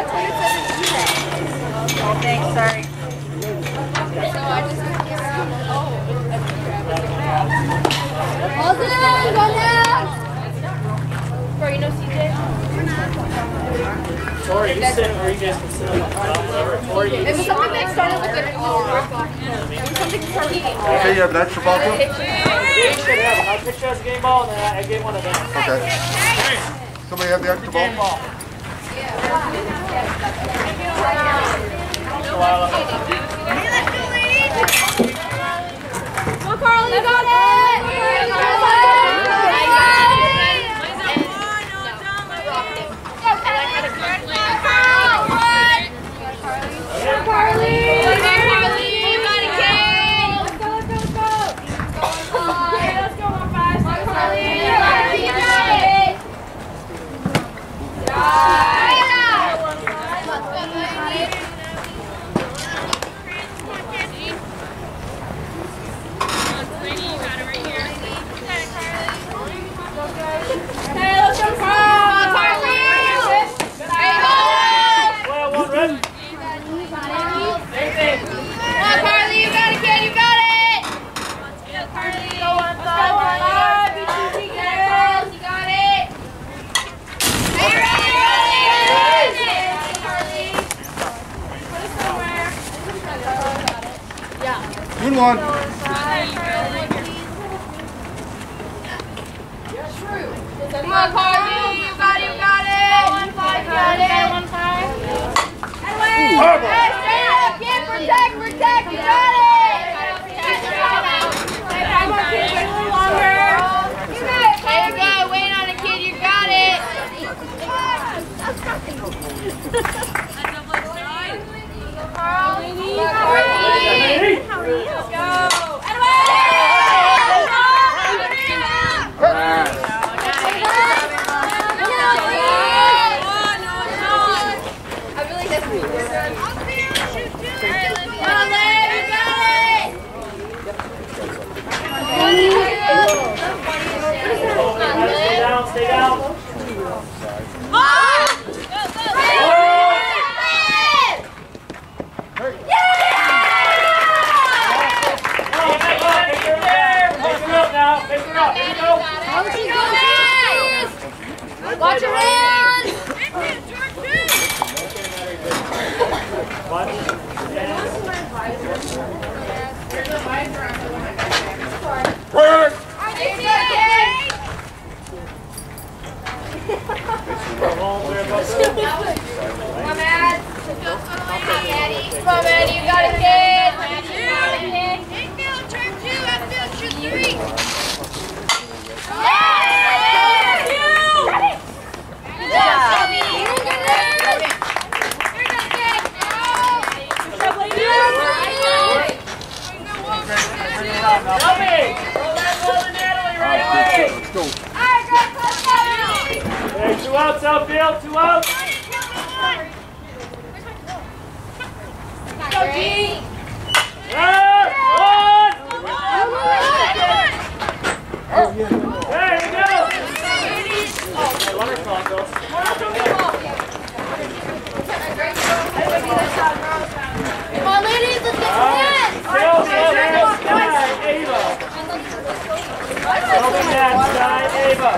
Oh, thanks, sorry. Bro, you know CJ? Or you sit, or you guys can sit on the top, or you... It was something that started with it something funny. Okay, you have an extra ball? They should have it. I'll pitch you as a game ball, and then I gave one of them. Okay. Somebody have the extra ball? Come on, Carl, you got it! Good one. Come on, Carly, you got it, you got it. 1-5, got it. 1-5. Hey, stay out, kid, protect, you got it. Come on, kid, wait a little longer. There you go, wait on it, kid, you got it. Let's go. Stay down. Watch your hands! Come on, Maddie, you got it, kid! Infield, turn 2, outfield, shoot 3! Good job, Shelby! Shelby! Roll that ball to Natalie right away! Let's go. Hey, 2 outs, outfield, 2 outs! Go, G! There you go! Hey, runner clock goes. Come on, ladies, let's get some Ava. Ava.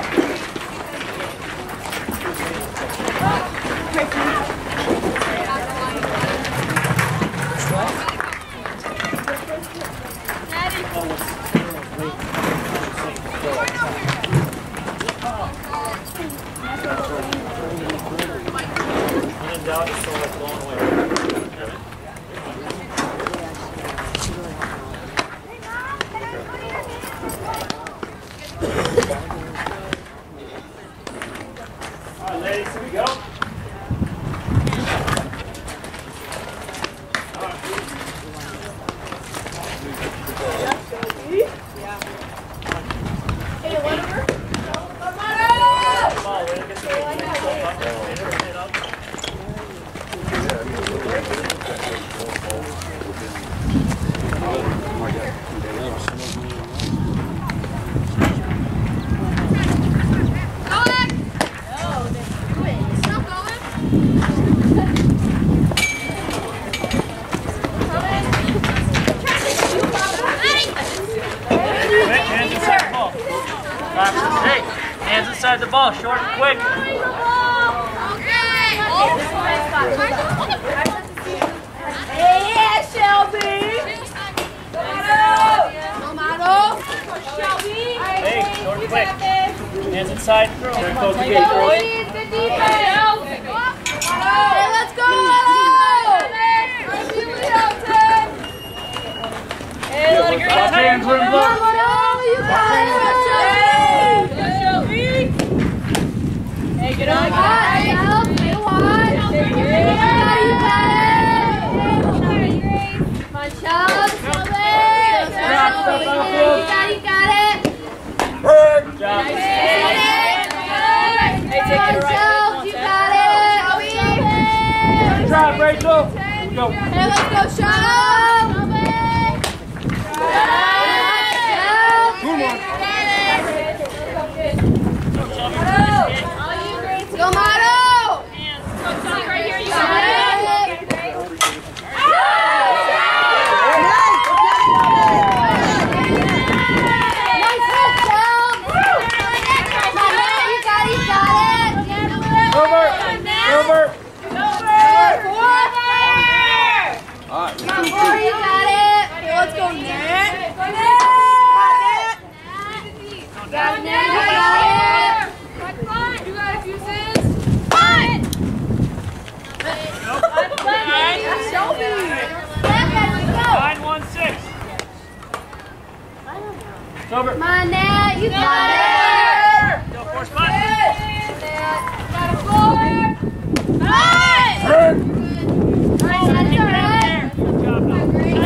Alright, ladies, here we go. inside the ball, short and quick. Yeah, Shelby. Hey, short and quick. Hands inside. Close the gate. Hey, let's go! Hey, let it go! Hands room low. You got it! Hey, get on! Hey, help! Hey, watch! You got it! Come on, Chubbs! You got it! Bird. Good job. Hey, take it right. You got it! Good job, Rachel. Here we go. Hey, let's go, Sean! Good one. Go, Motto! Right here, you got it! Nice hit, Chubb! Come on, man, you got it, you got it! Over. Over. All right. Come on, boy, you got it! Okay, let's go, Nat! Got it, Nat, you got it! You got a few cents? Fine! Shelby! Let's go! 9-1-6. It's over. Come on, Nat, you got it! Go, force button. Got a floor! Nice! Bird. Nice, that's all right. Good job, Bill.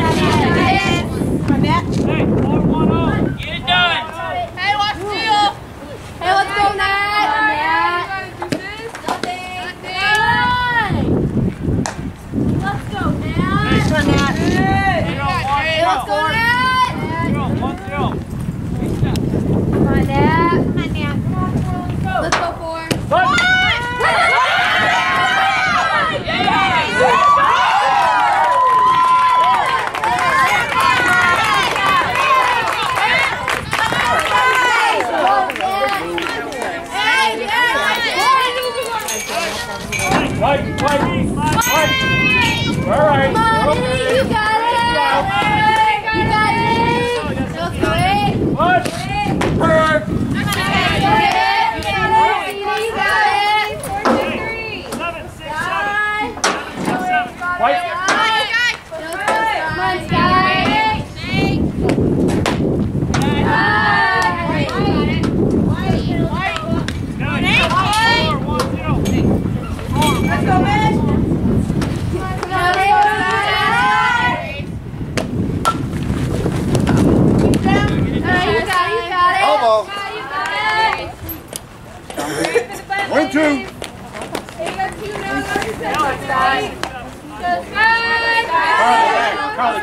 Hey, 4-1-0. Get it done. Hey, watch the deal! Hey, let's go, Nat! Let's go, Nat! Hey, Come on, Nat! 0-1-0. Hey, let's go, Nat! 0-1-0. Come on, Nat! Let's go for him! Button. Right. All right. Come on, Eddie, you got it! You got it! Let's go, Eddie! Push. Bird. You got it! 7-6-7. White! White. Come on, Sky! Let's go, man! Come on, Eddie! You got it! Elbow. You got it! 1-2. Carly,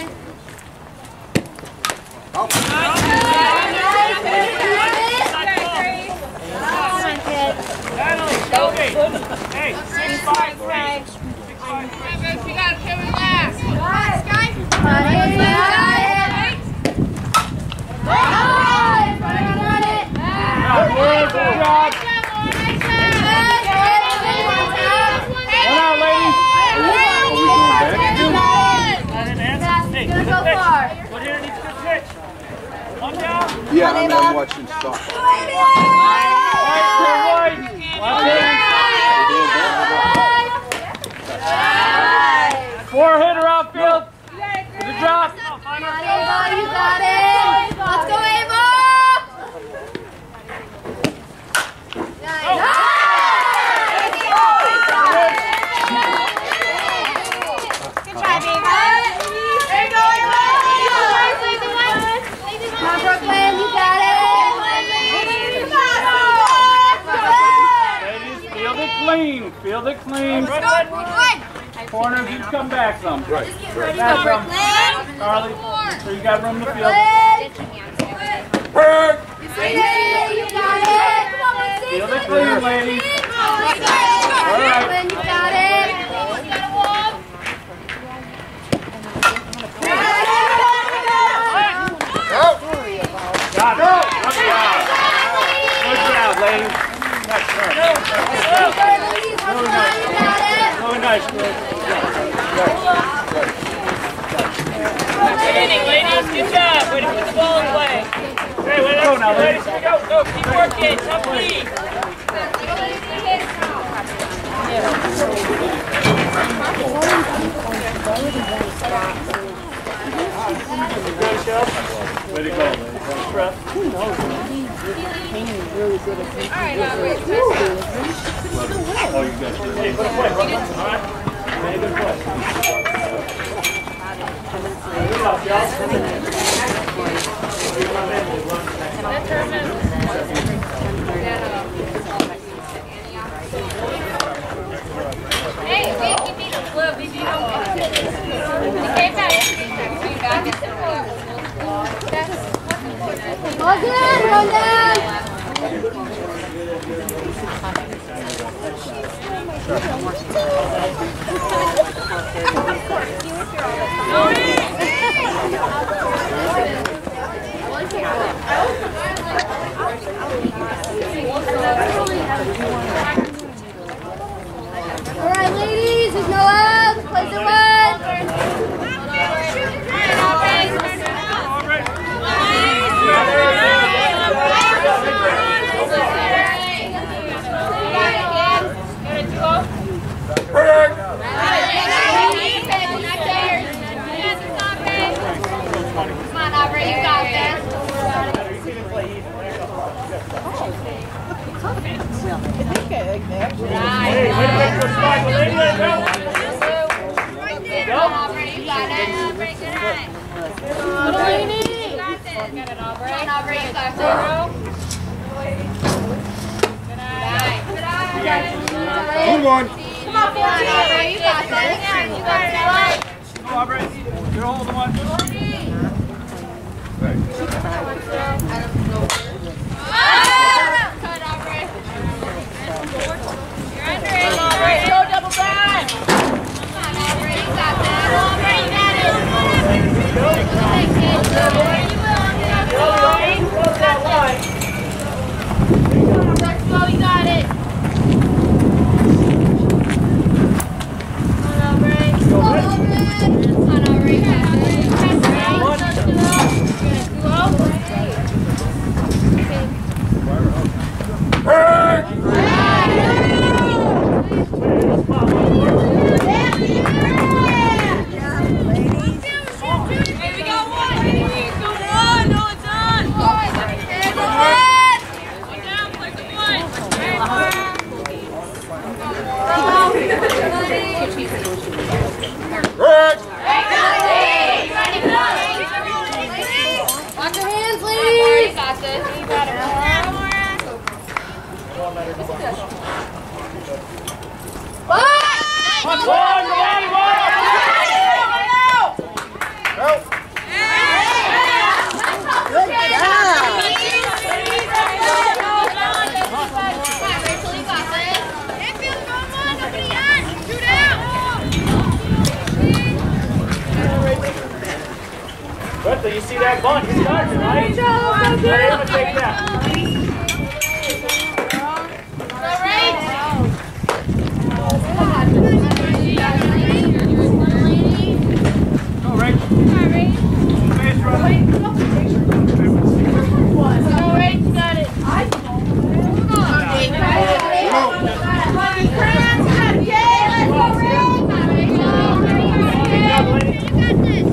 Hey, 6-5-3. 6-5-3. You got it, Kevin last. Come on, Eddie, you got it. Good job. One out, ladies. Hey, Gonna go pitch. far. Put here needs good pitch. One down. Yeah, I'm watching stuff. White. Watch it. 4-hitter outfield. Good drop. Come on, Ava, you got it. Let's go, Ava. Good try, Ava. There you go, Ava. Come on, Brooklyn, you got it. Ladies, field it clean. Field it clean. Let's go, Brooklyn. Corners, you come back some. Right. Ready to go, Brooklyn. Carly, so you got room to field. Bird. You got it. Field it clean, ladies. All right. You got it. Out. Got it. Good job, ladies. Nice, Chris. Good inning, ladies. Good job. Way to put the ball in play. Hey, way to go now, ladies. Here we go. Go, keep working. Tough lead. Good, Shell. Way to go, man. Breath. Oh, you got it. Hey, put a play, bro. All right? Very good play. Good luck, y'all. Hey, we beat him. Look, we beat him. He came back. All good, run down. All right, ladies, there's no outs. Play the one. Hey, way to make your spot, lady. Let it go. Good one. Come on, 14. You got this. You got it. Go, Aubrey. You're holding the one. Go double back. Close that line. You got it. Watch your hands, ladies. You got this. You got it. Bertha, you see that bunt? He's starting, right? Let him take that. Go, Rachel. Base runner. Go, Rach, you got it.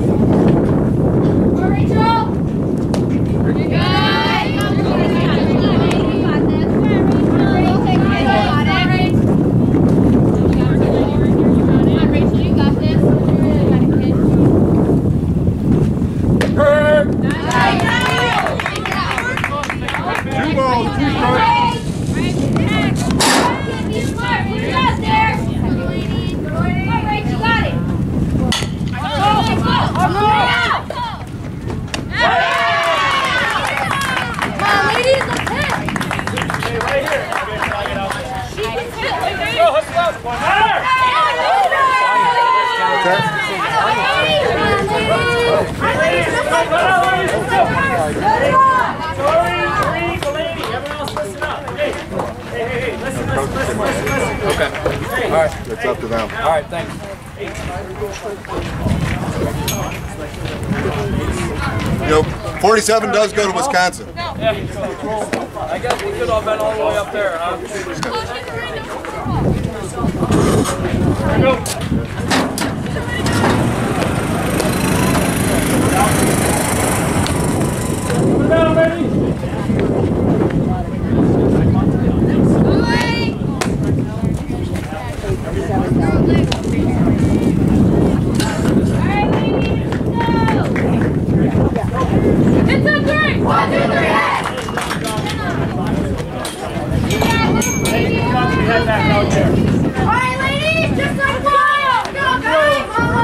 Rachel. All right. It's up to them. All right, thanks. You know, 47 does go to Wisconsin. Yeah. I guess we could have been all the way up there, huh? Go. Put it down, baby. It's a three! 1, 2, 3, Head back out there. alright, ladies, just like a while! Go, guys!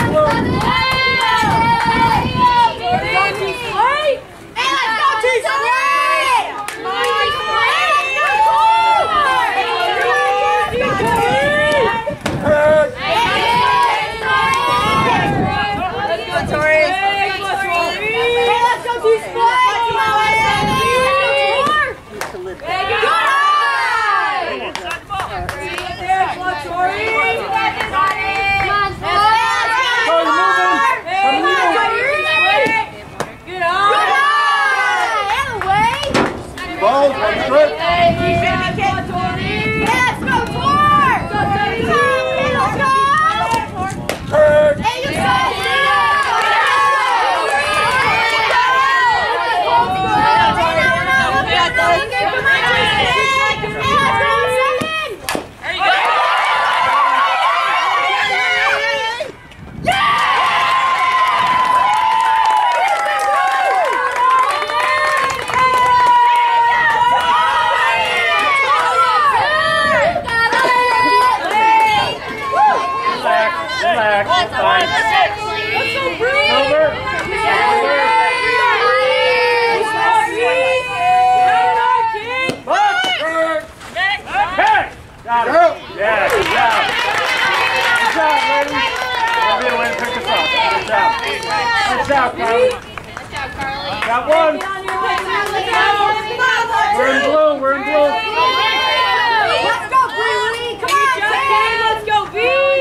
Hey, let's go, T-Square! Got one. We're in blue. We're in blue. Let's go, Bree. Come on, Jay. Let's go, B.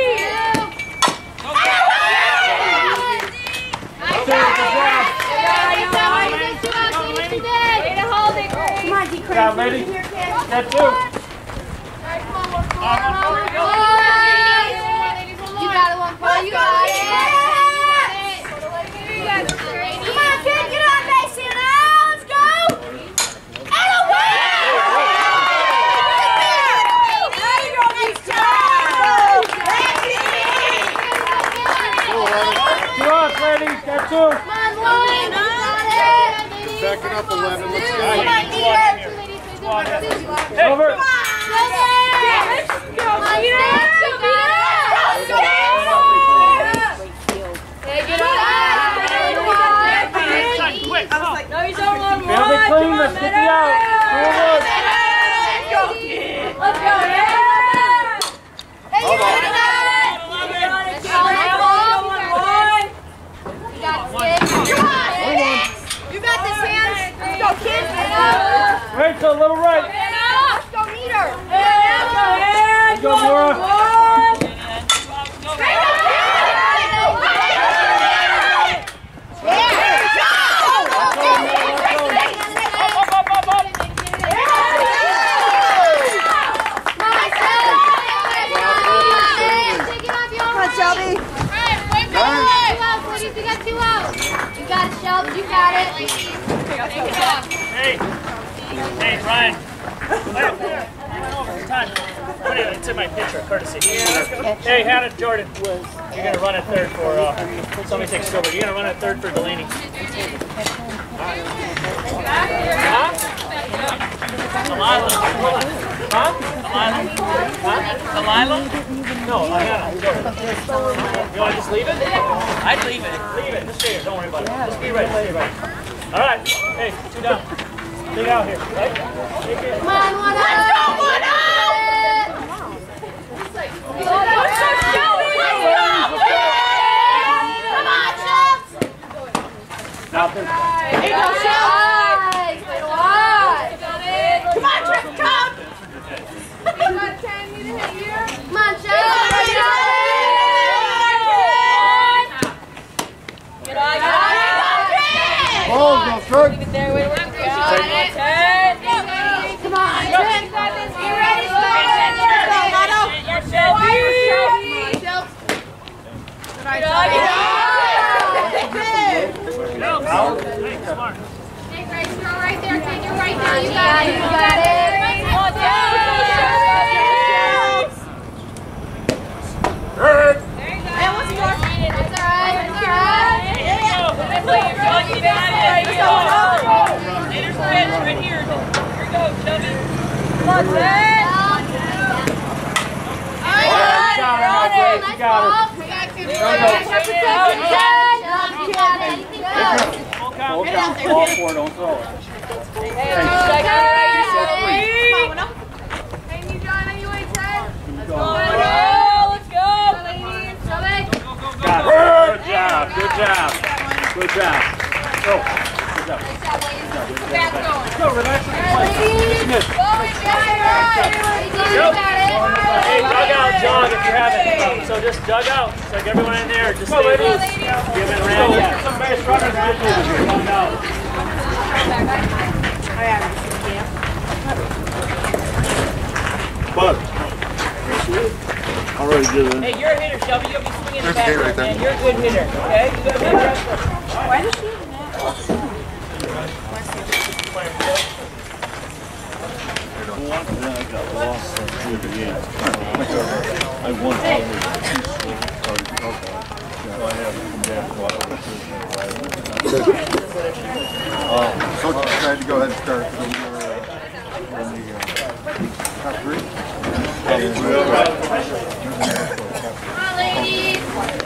Good job, lady. Got two. You got it, one point. You got it. Come on, kid, get on base here now. Let's go. And away! There you go, nice job. Two outs, ladies. Got two. Come on, Lloyd. Backing up 11. Let's go. Come on, Peter. Over. Let's go, Peter. No, you don't want one. Feel it clean. Let's get the out. Let's go, yeah. Hey, you got it. You got this, hands. Let's go, kids. Right to a little right. Let's go, meet her. Let's go, Laura. You got it. Hey, Ryan. Time. It's in my picture, courtesy. Hey, Hannah Jordan. You're going to run at third for, somebody takes over. You're going to run at third for Delaney. Huh? Delilah. Huh? Delilah? No, Hannah Jordan. You want to just leave it? I'd leave it. Leave it. Just stay here. Don't worry about it. Just be ready. Stay ready. All right. Hey, two down. Take it out here. Right? Come on, one up. Let's go, one up. Come on, Schultz. Nothing. Hey, go, Schultz. Come on, Trick, come. Come on, Schultz. Smart. Hey, Grace, you're right there. Kid, you're right there. You got it. You got it. Come on, down. Hurt. Hey, what's yours? That's all right. That's all right. Leader's pitch right here. Here we go, Chubby. Come on, Ted. Ball four, don't throw it. Good job. Good job. Go. Good job. Go, relax. Hey, dug out, jog if you haven't. So just dug out. It's like everyone in there, just stay loose. Give it around. Some base runners did here. Dug out. Bud. Already did it. Hey, you're a hitter, Shelby. You'll be swinging the There's a gate back, right there. man. You're a good hitter, okay? You got a good wrestler. Why does she even I won all So decided to go ahead and start from the top three. Come on, ladies.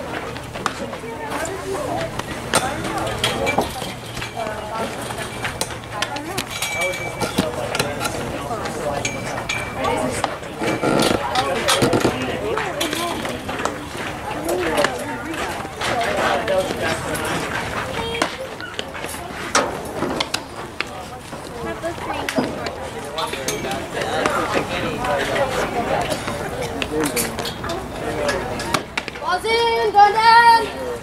Ball's in, going down.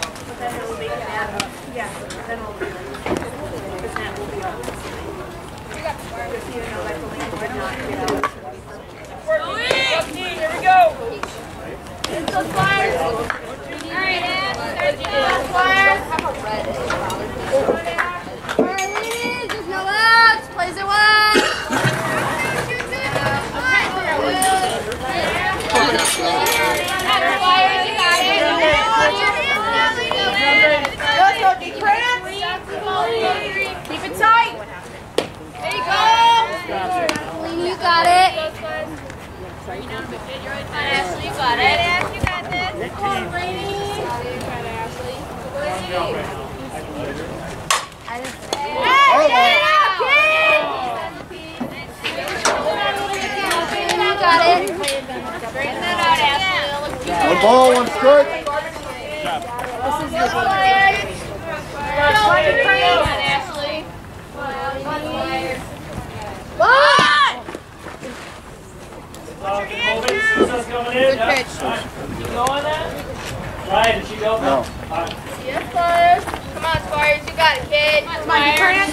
Here we go. Let's go, Flyers. All right, Flyers. All right, ladies, there's no outs. Plays it wide. Flyers, you got it. Let's go, deep press. Keep it tight. There you go. You got it. Ashley, you got it. You got this. Come on, Brady. You got it. Straighten that out, Ashley. One ball, one strike. This is the player. Go, Ashley. Good pitch. You going then? Right, did she go? No. Yes, Spurs. Come on, Spurs. You got it, kid. Come on, Spurs.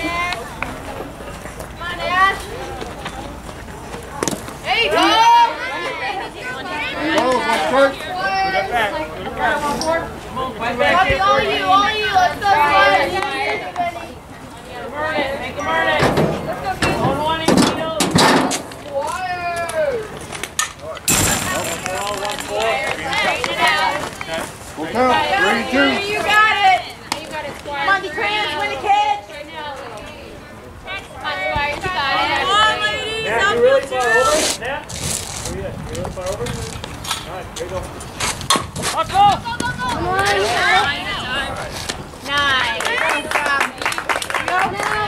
Come on, Ash. There you go. One ball, one strike. Bobby, all you. Let's go, Spurs. Make him earn it. Let's go, kid. On one each, you know. Full count, 3-2. You got it. Come on, DeCrans, win a catch. Come on, Spurs. You got it. Come on, ladies. Nat, you really far over? Nat? Where you at? You really far over? All right, here you go. Let's go! Come on. Nice. Go now,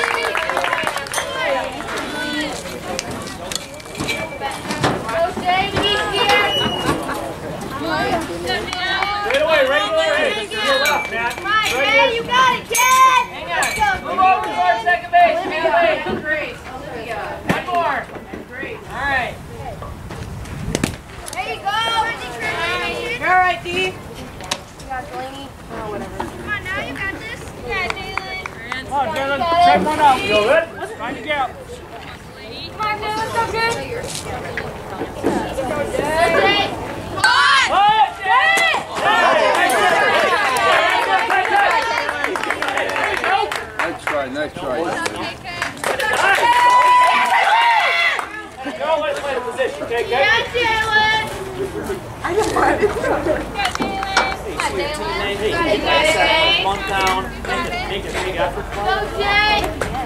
Go, Jamie. Straight away, regular. Hey, to your left, Nat. Come on, kid. You got it, kid. Hang on. Move over towards second base. Get away. One more. Great. All right. There you go. You're all right, Dee. You got Delaney. Oh, whatever. Come on, now you got this. Yeah, Jalen. Come on, Jalen. Check one out. You good? Find your gap. Come on, Jalen. Let's go, kid. Let's go, Jay. Come on. Oh, Jay! Jay! Hey, one down. Make it big effort. Go, Jay!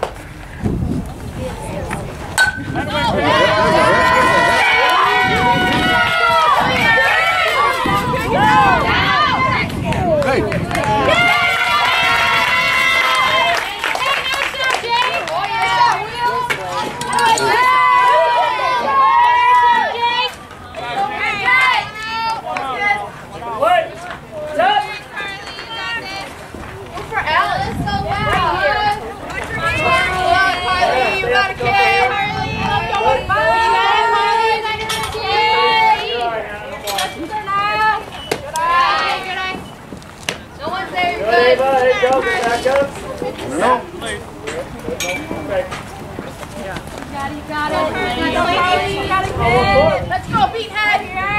Let's go, Beathead!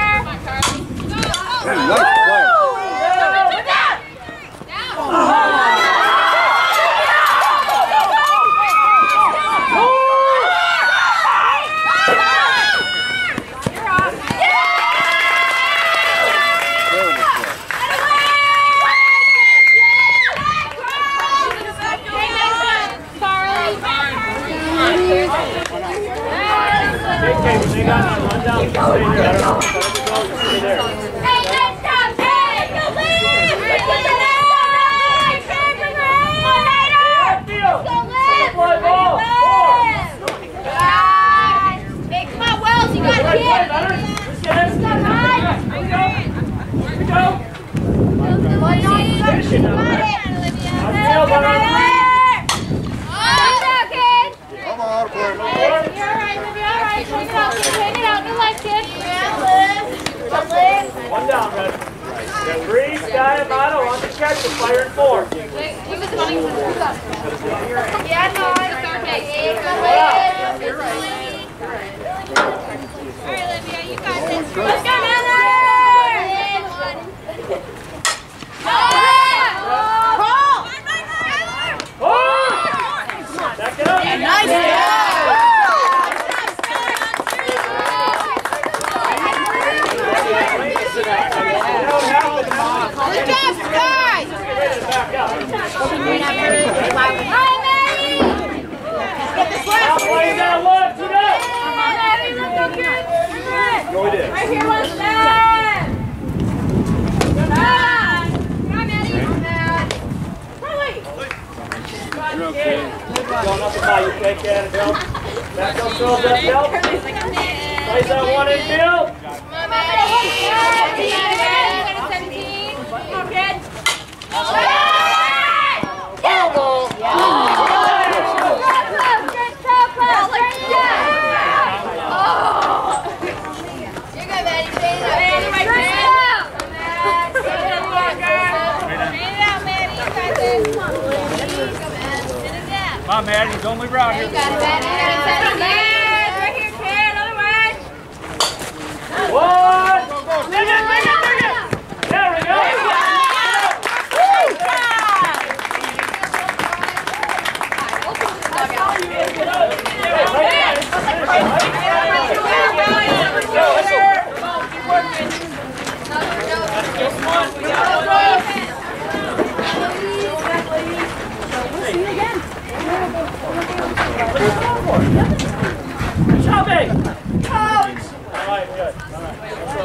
One down, Red. Three, Sky and Otto on the catch and fire in 4. Yeah, no, Alright, Olivia, you got this. Let's go, Miller! Back it up. Nice job. Good job, Sky! Right here, one stand! Good night! Come on, Maddie. You're okay. Going up and by, you take that and help. Back up, throw that help. Place that one in field. Come on, Maddie. 17. Come on, kid. Come on, Maddie, don't leave her out here. You got it, Maddie. Right here, kid. Other way. One. Bring it. There we go. Chubby! Coach! All right, good. All right.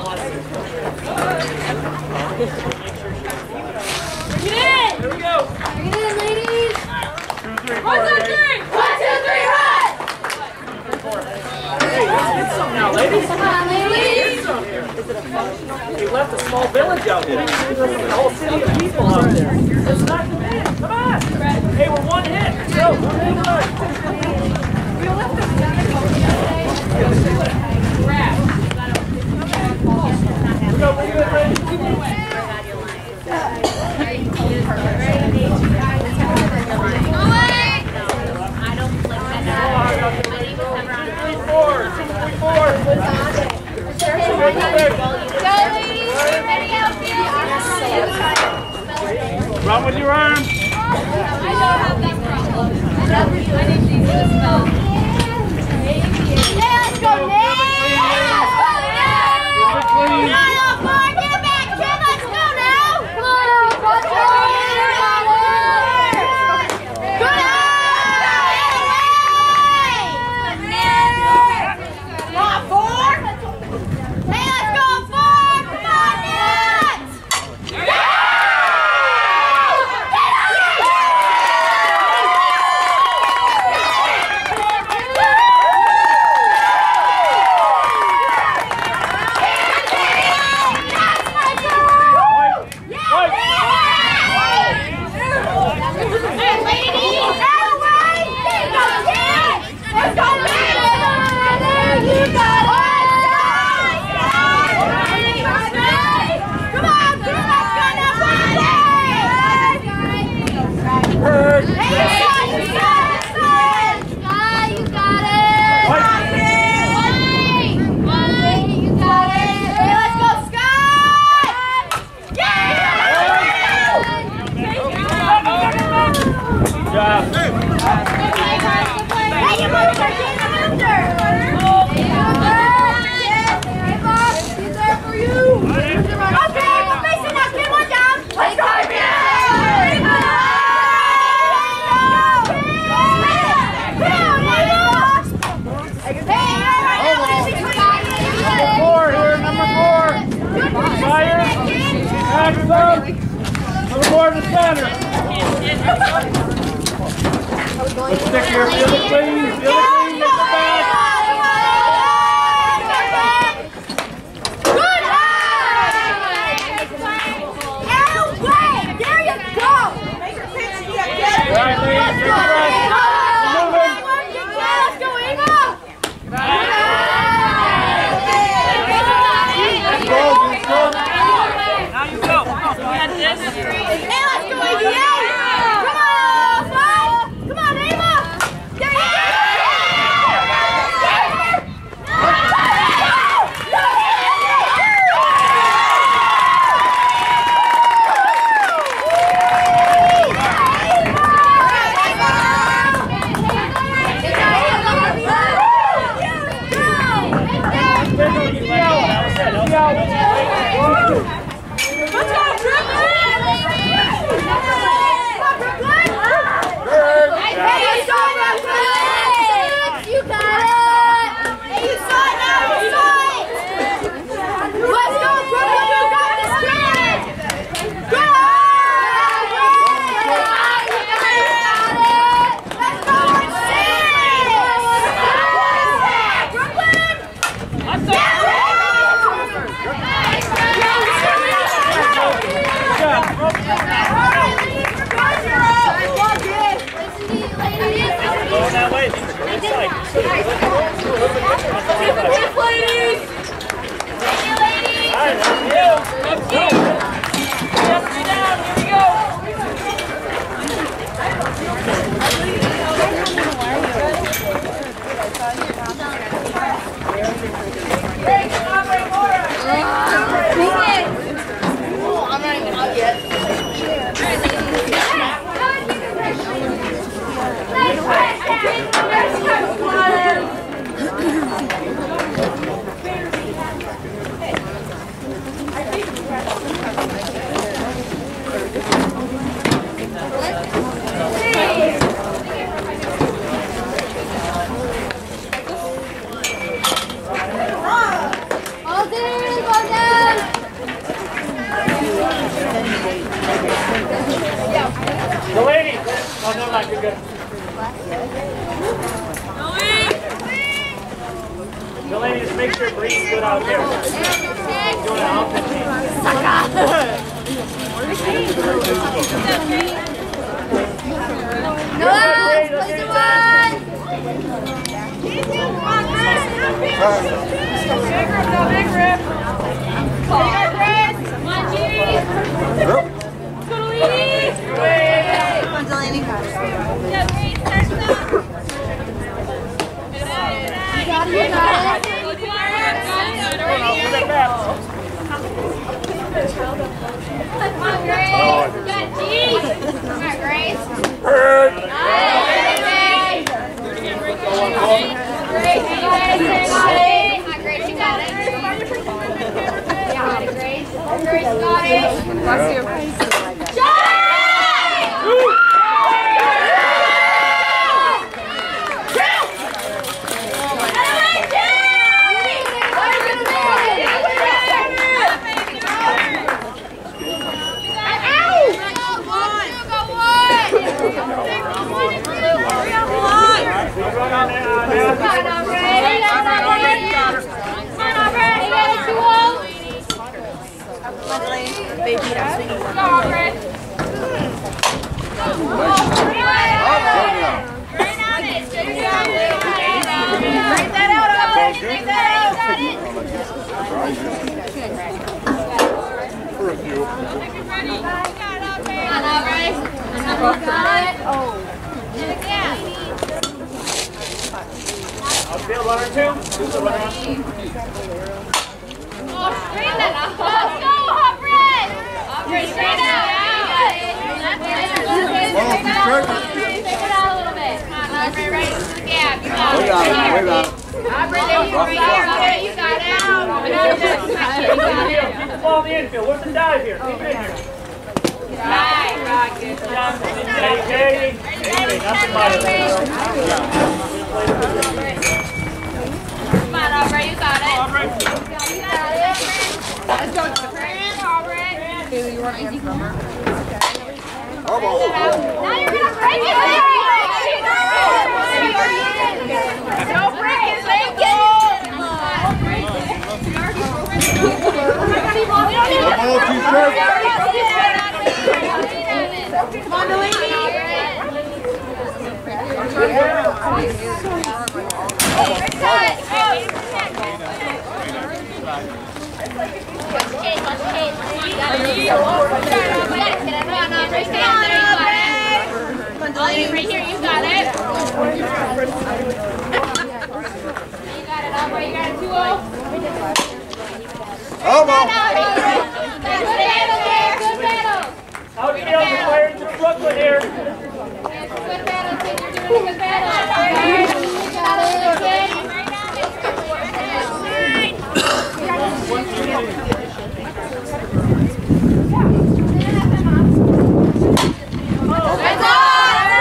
Get in! Here we go. Get in, ladies! 2, 3, 4. 1, 2, 3! 1, 2, 3, run! Hey, let's get some now, ladies. Come on, ladies! Get some here. We left a small village out there. The whole city of people out there. Let's knock them in. Come on. Hey, we're one hit. Let's go. One hit. Go, pretty good, Brady. Run with your arm. I don't have that problem. I didn't see the spell. Yeah, let's go, Nick! Get back, kid! Let's go now! Come on! job. Hey, you move her, get the booster! Hey, Bob, he's there for you! Okay, we're facing now, get one down! Let's go, Number 4. Fire. Maximum. Number 4 in the center. Let's stick here. Feel it clean. Feel it clean. Get the back. Good eye! There you go! All right, ladies. Get the rest. Moving. Let's go, Eva! Now you go. Come on. You got this. Hey, let's go, Eva! Come on, Bob! Come on, Eva! There you go! The ladies. Oh, no, not you're good. The ladies, make sure Bree's good out there. Doing an outfit change. No, let's play the one! Big rip! Come on, Chris! Come on, Judy! Let's go to Lee! Come on, Delaney. You got it. Come on, Grace. You got G. Come on, Grace. Grace, you got it. Come on, Grace, you got it. Yeah, Grace. Grace got it. Bless you. Jay! Outfield runner 2. Who's the runner 1? Oh, straight out. Let's go, Humphrey! Humphrey, straight out. You got it. Keep the ball in the infield. What's the dive here? Keep it in here. Hey, nothing about it. Come on, Aubrey, you got it. Aubrey. You got it. Let's go, Aubrey. Bailey, you want easy number? Now you're gonna break it. Don't break it. Break it. Come on, Delaney. Right here, you got it. You got it, Aubrey. You got it, 2-0. Oh, Good battle. Outfield is fired to Brooklyn here. Good battle, kid. You're doing a good battle. You got it, kid. That's all.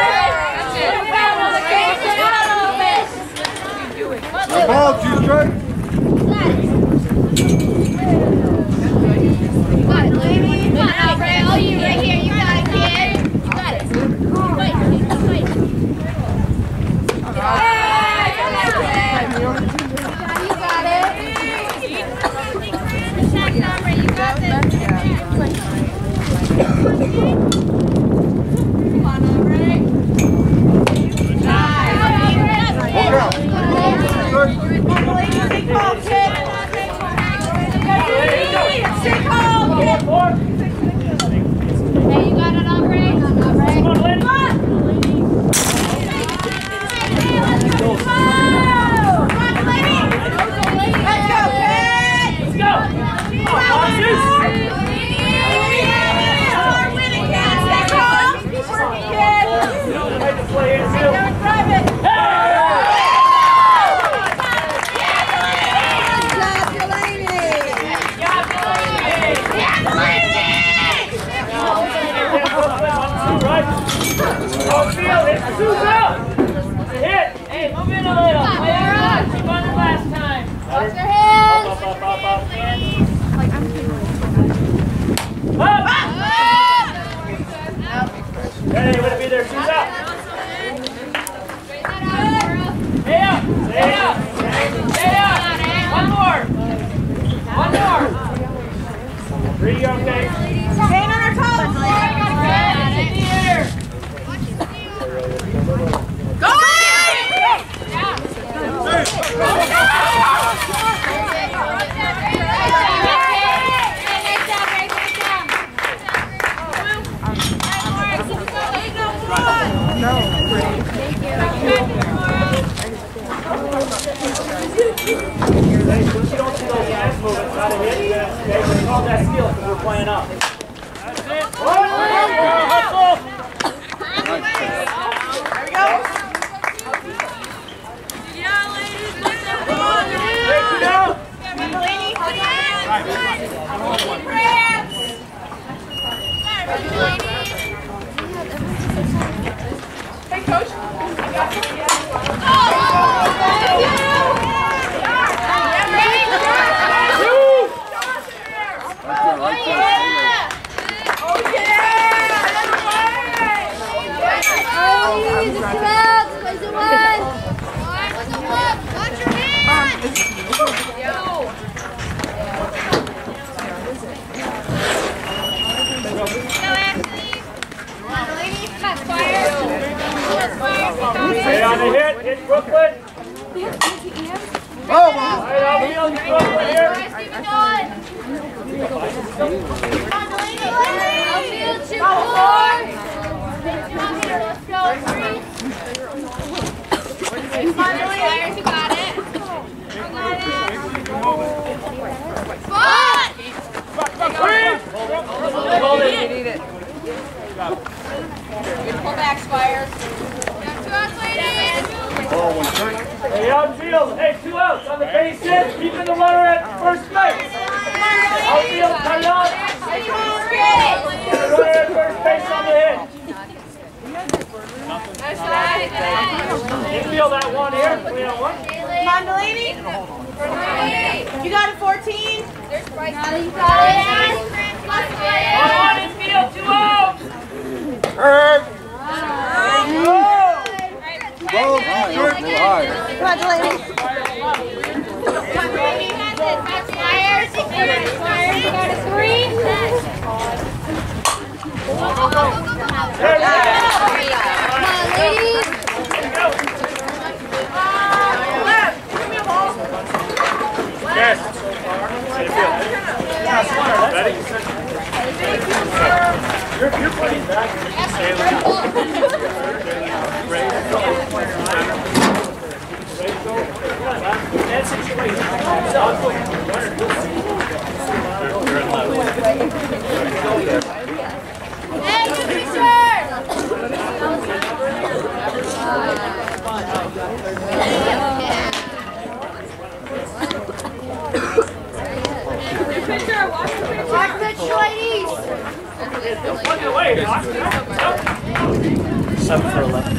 ball, 2 strikes. Stay on the hit, hit Brooklyn. Oh, Right on the field, Brooklyn here. Pull back, Squires. ball, 1 strike. Stay Stay out in field. Hey, 2 outs on the base hit. Keeping the runner at first base. Outfield, cut it off. The runner at first base on the hit. Infield at 1 here. 3 on 1. Come on, Delaney. You got a 14? There's Bryce. You got it. 1 infield, 2 outs. Come on, Delaney. Yes. Ready? You're putting back. Watch the ladies. Look away, Doc. 7 for 11.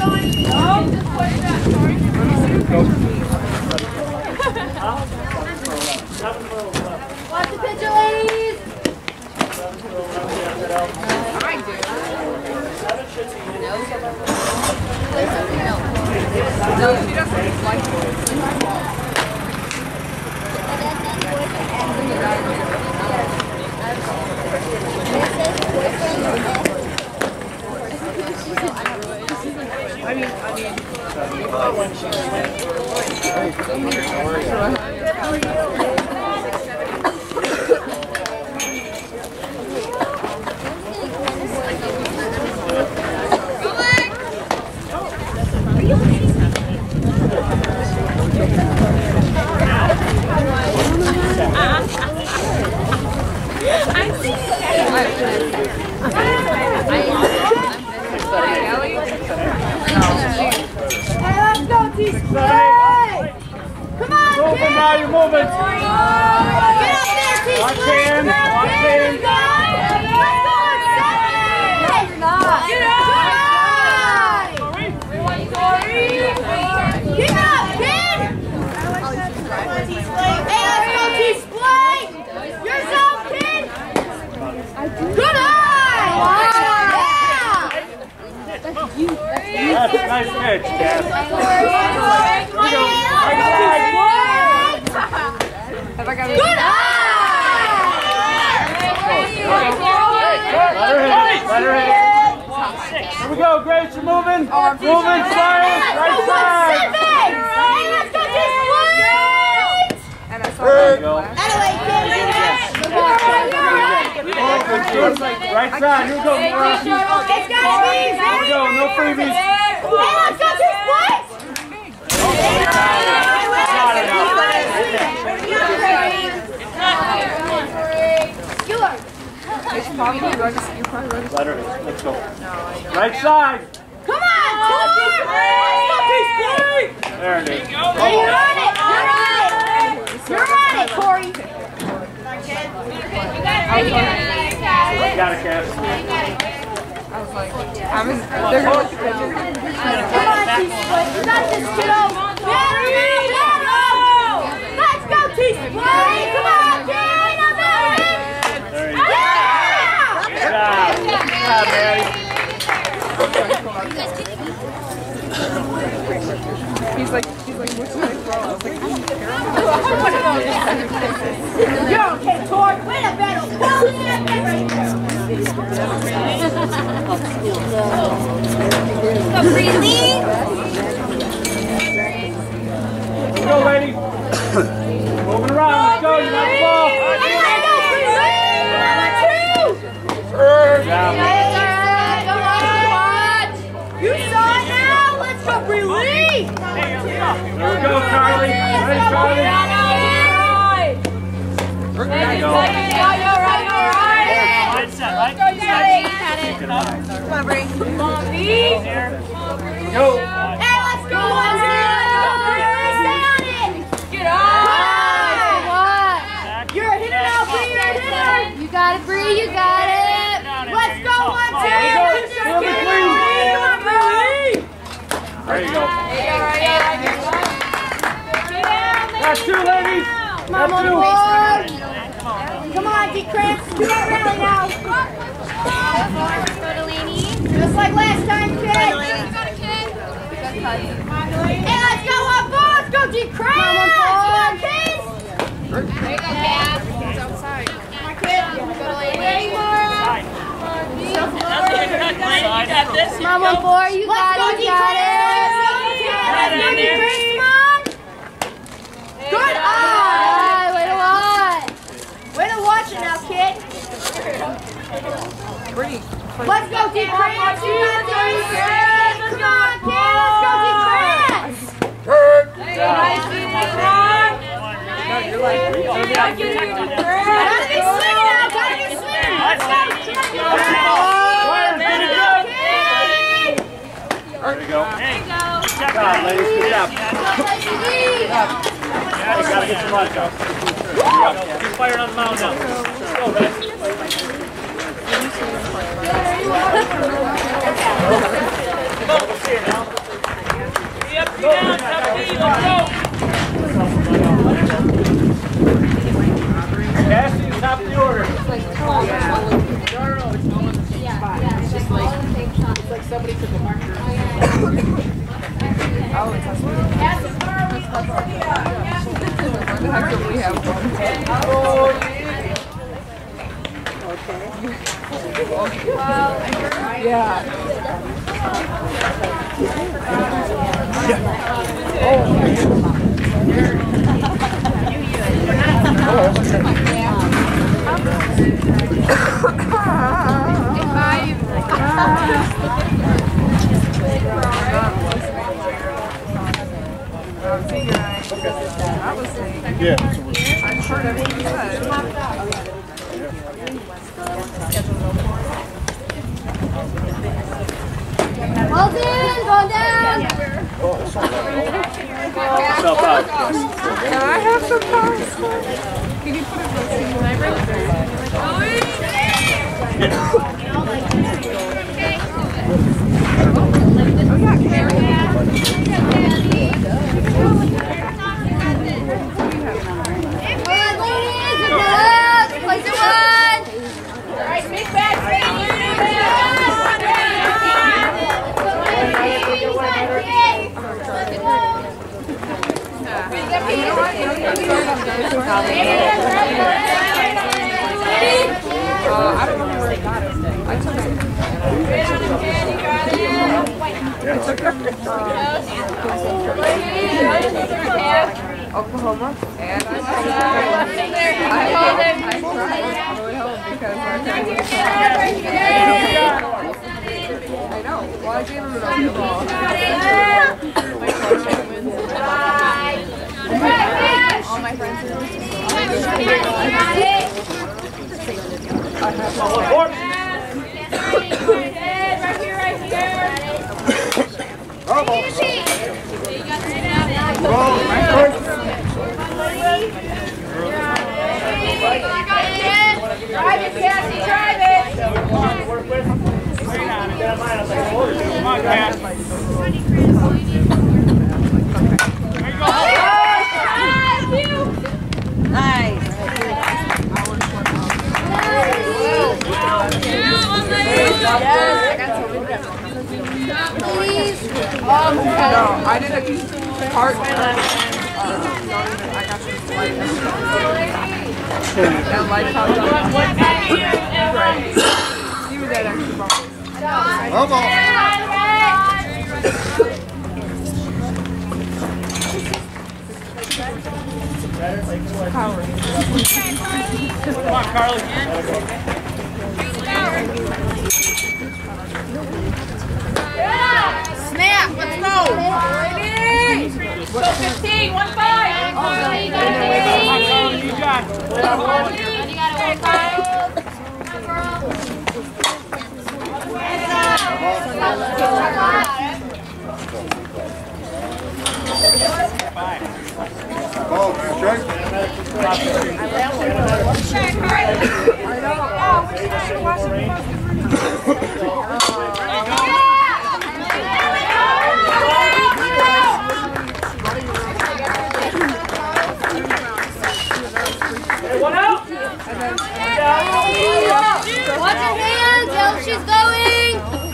Watch the pitcher, ladies. No, she doesn't like it. Moving now, you're moving. Get up there, T. Watch him. Watch him. Get up! Get up, kid! Hey, let's go, T-Splay! You're up, kid! Good eye! Yeah! That's a nice pitch, Cass. Good eye! Let her hit. Here we go, Grace, you're moving. Moving, fire, right side. Hey, let's go, T-Splay! And I saw There you go. Anyway, Right side, here we go, Mara. it's gotta be! Here we go, no freebies. Hey, let's go, T-Splay! Let her hit. Let's go. Right side. Come on, Corey! Let's go, T-Splay! There it is. You're on it! You're on it, Corey! You got it, Cass. I was like, I'm in, they're going to look at the Come on, T-Splay! You got this, kiddo! Let's go, T-Splay! Come on, kid! There you go. Good job. Good job, Maddie. He's like, what should I throw? I was like, You're okay, Tor! Win a battle! Go, Breezy! Let's go, lady. Moving around. Let's go. You got the ball. Good job. You saw it now! Let's go, Breezy! There we go, Carly. Ready, Carly? There you go. Right set, right? Come on, Bree. Come on, B. Go. Hey, let's go! Stay you got it. Let's go, 1, 2. There you go. That's 2, ladies. Come on, boy. Come on, D-Cramps. Do that rally now. Just like last time, kid. Hey, let's go, up, boy. Let's go, D-Cramps. Come on, kids. There you go, Cat. It's outside. Come on, kid. Ready, Come on, boy. You got it. You got it. Let's go, D-Cramps. Good eye! Way to watch! Way to watch it now, kid! Let's go, D-Cramps! You got this! Come on, kid! Let's go, D-Cramps! Nice, D-Cramps! Gotta be slim now! Gotta be slim! Let's go, There you go. Good job, ladies. Good job. You gotta get your lunch up. Keep firing on the mound now. Let's go, guys. Come on, let's see it now. Be up, be down, top of the let's go. Cassie, top of the order. It's like somebody took a marker. Oh, it's us. How come we have one? Yeah. Yeah. I'm sure everything good. Well done, going down. Self out. Can I have some pasta? Can you put it in the I don't know where I got it. I took it. Oklahoma, and I home because I know. Well, I gave him an open ball. All my friends are Drive it, Cassie, drive it! Come on, guys. nice. No, I did a part. I got you light. And light popped up. Give me that extra ball. Come on. Power. Come on, Carly. Snap, let's go. Go 15, 1-5. You got it. Oh, check. Check, right? One out! Watch her hands, Jill, she's going!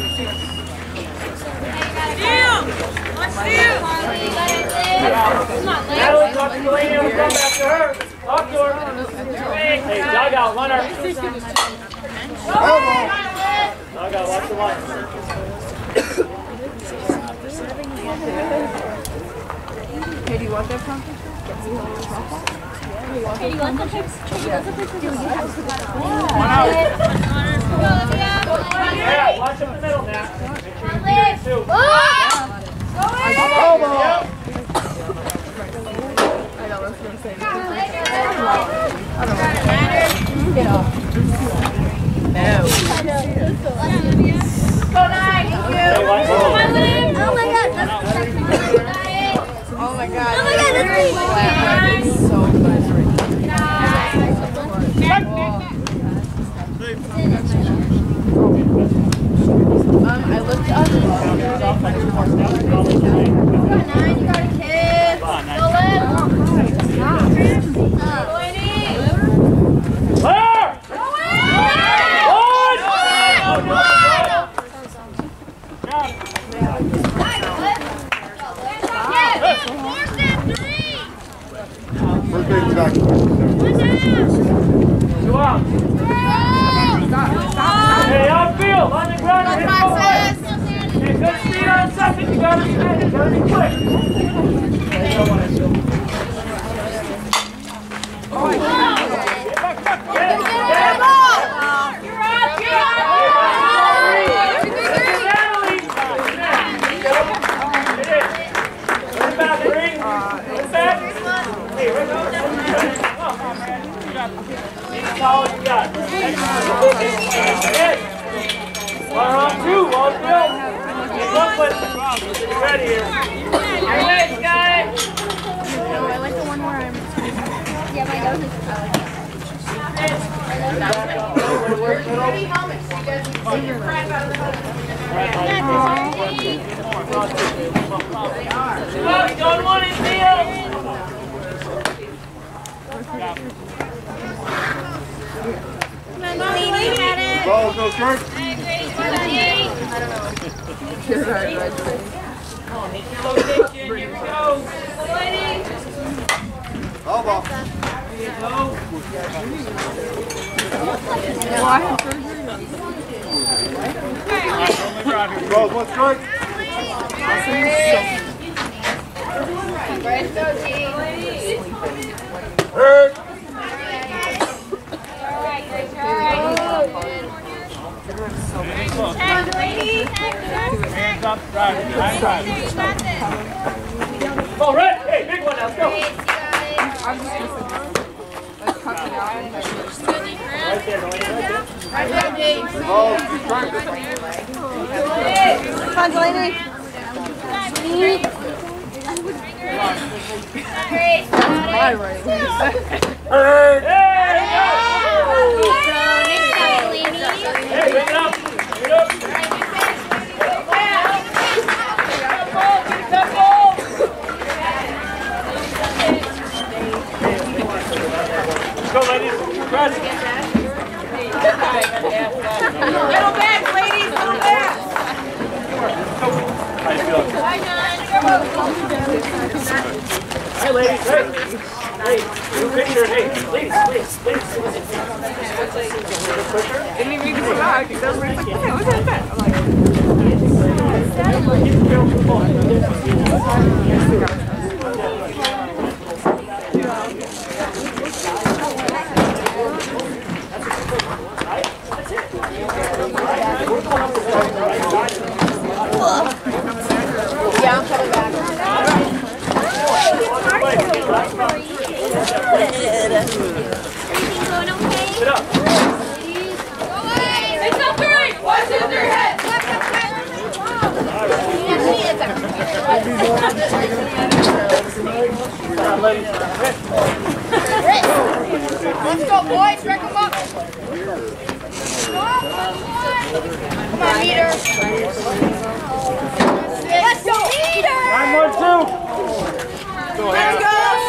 Steal! Watch Steal! Natalie, talk to Delaney, we'll come back to her. Talk to her. Hey, dugout, runner. Dugout, watch the line. Hey, do you want that pumpkin? Hey, you want some chips? Yeah, watch him in the middle now. Make sure you get it too. I know, that's what I'm saying. Get off. No. Go nine, thank you. Hey, watch the Oh line. my god, that's Oh my god. Oh my god, that's me. It's so nice right I looked up. You got nine, you got a kid. Go left. Clear! First base back. Two out. Hey, outfield, on the ground, hit forward. Hey, good speed on second, you gotta be ready, you gotta be quick. That's all you got. One on two, on field. Get ready here. You're ready, guys. I like the one where I'm. Yeah, my nose is Well, you don't want it, field. Balls no strike. You're right. Location, here we go. All ball. Well, I have surgery. Balls one strike. Hurt. Hands up, drive. Oh, red. Hey, big one now, let's go. I'm just gonna let's cut it out. Right there, Delaney, right there. Balls two strike. Come on, Delaney. My right. Hurt. There you go. Hey, bring it up. Bring it up. Let's go, ladies. Press. Little back, ladies, little back. How you feeling? Hey, ladies. Hey. Hey, new picture. Hey, please. Didn't even read the back. It does read like, okay, what's that? I'm like, yeah, I'm coming back. Everything going okay? Sit up. It's up three! What's in their head? Let's go, boys! Wreck them up! Come on, Peter. Let's go, Peter. 9-1-2. Go ahead. Let's go,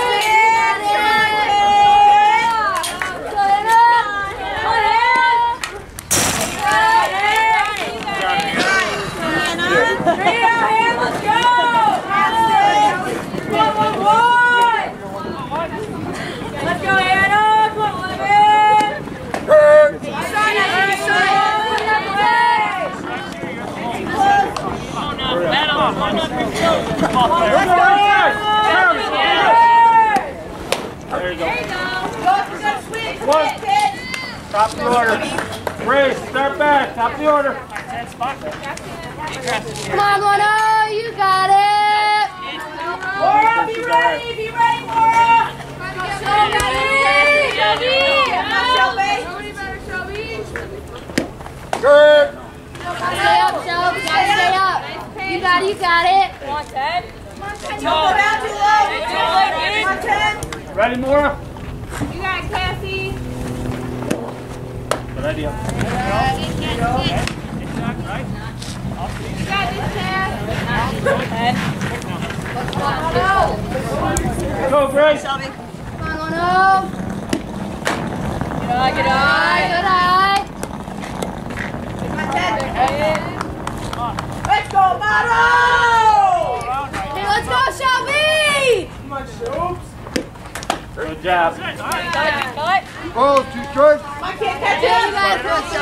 Top of the order. Grace, start back. Top of the order. Come on, Mona, you got it. Mora, be ready, Mora. Good. Stay up, Shelby. Stay up. You got it. Come on, Ted. Don't go down too low. Come on, Ted. Ready, Mora? You got it, Cassie. Good idea. You got this, Cass. Go, Grace. Come on, Mona. Get on. Good eye. Let's go, Motto! Hey, let's go, Shelby! Good job. Balls, 2 strikes. I can't catch it. You guys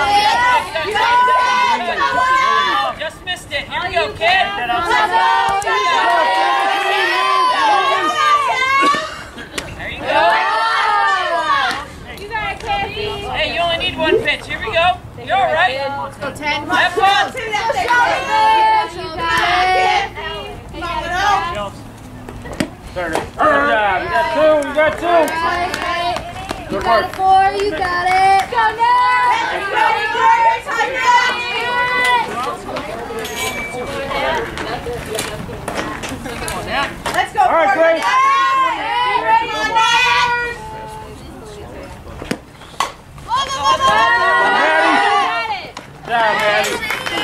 Oh, just missed it. Here we go, kid. Let's go! There you go. You got it, Cassie. Hey, you only need 1 pitch. Here we go. You're all right. Let's go, 10. Have fun. Turn it. Good job. You got 2. You got 2. You got it, 4. You got it. Go now. Let's go. All right, Grace. Good job, Maddie.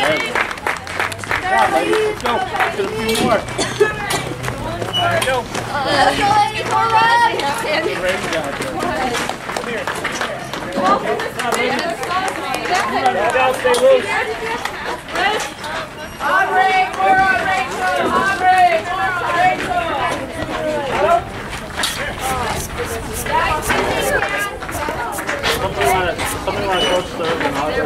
Let's go. Let's get a few more. There you go. Let's go, lady, for a run. Great job. Come here. Head out, stay loose. On break, we're on Rachel. On break, we're on Rachel. Somebody want to coach third and I'll go.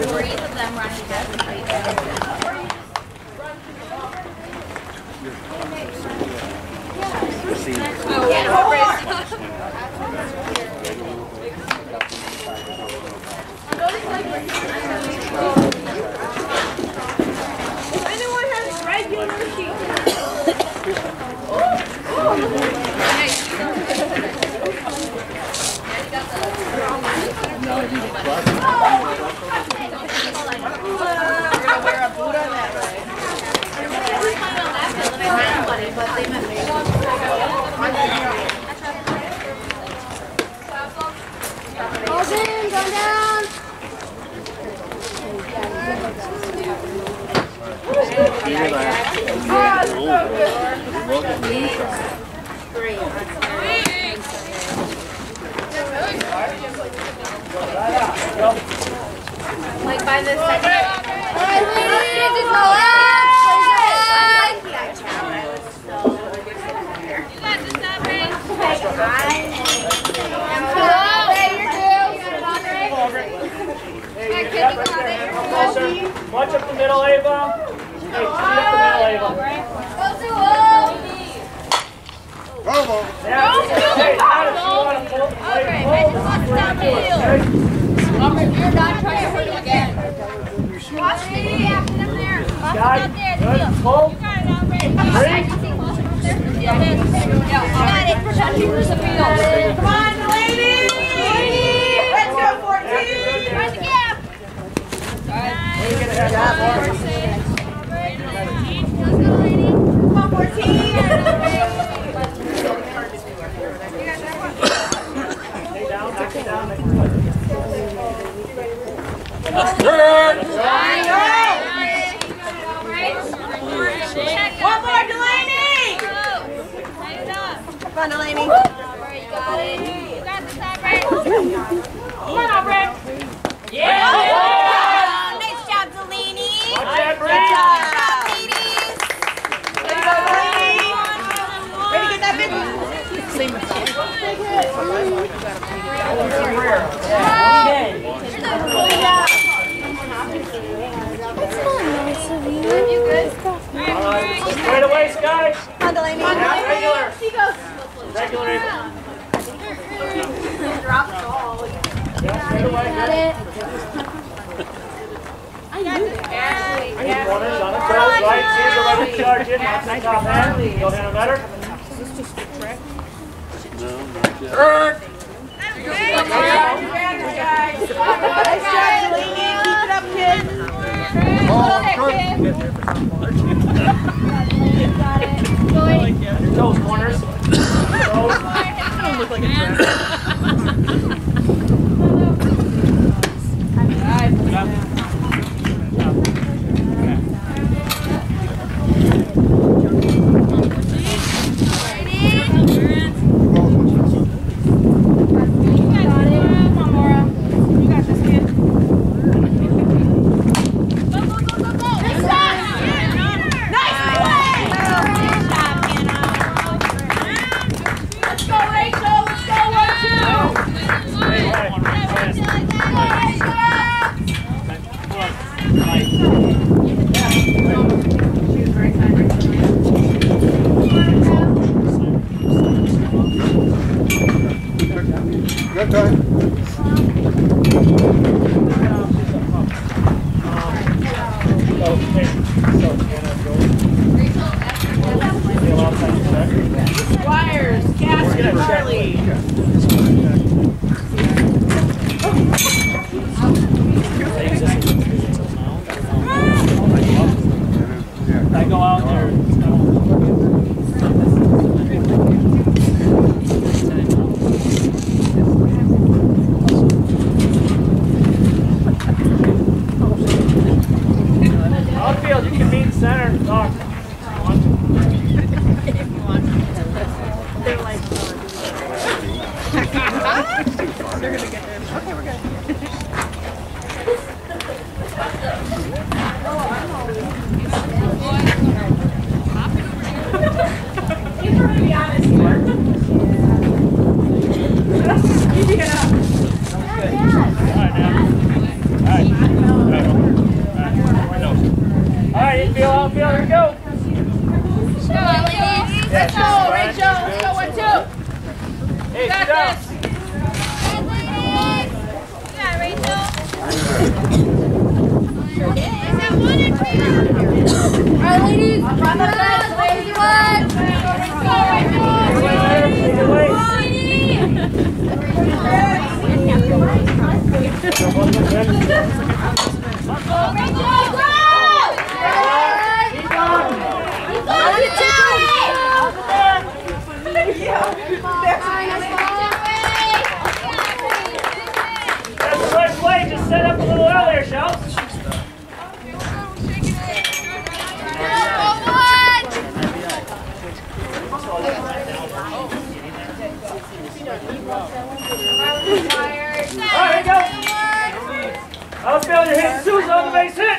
Anyone has regular sheets? Balls in, going down. Like by the second. All right, ladies, just relax. You got this, Grace. Closer. Watch up the middle, Ava. Hey, speed up the middle, Ava. Bravo. Yeah. Hey, Adam, you want to pull the plate forward? You're not trying to hurt him again. Watch me. Guys, good. Pull. You got it, Grace. Three. Come on, ladies! Let's go, 14! Where's the gap? Come on, 14! Stay down, knock it down. One more, Delaney! Come on, Delaney. You got it. You got the top right. Come on, Aubrey. Yeah! Nice job, Delaney. Watch that, Good Bree. job, ladies. Way to go, Delaney! Way to get that big one! You good? Straight away, Sky. Come on, Delaney. Regular. She goes. Regular. Drop the ball. Straight away. Corners on the toes, right, hands are right charge in, that's the top hand. Go hand him better. Nice job, Delaney. Keep it up, kid. Your toes, corners. Toes. Good time. Squires, Cassie, Charlie. I go out there. Outfield, you can meet center. Talk. Alright, infield, outfield, here we go. Let's go, Rachel. Let's go, 1-2. Hey, Got sit down. this. Yeah, Rachel. All right, ladies. On the fence, ladies. Let's go, Rachel. Take it away. That's the right play. Just set up a little earlier, Shouts. Alright, here we go. Outfield, you're hitting Susan on the base hit.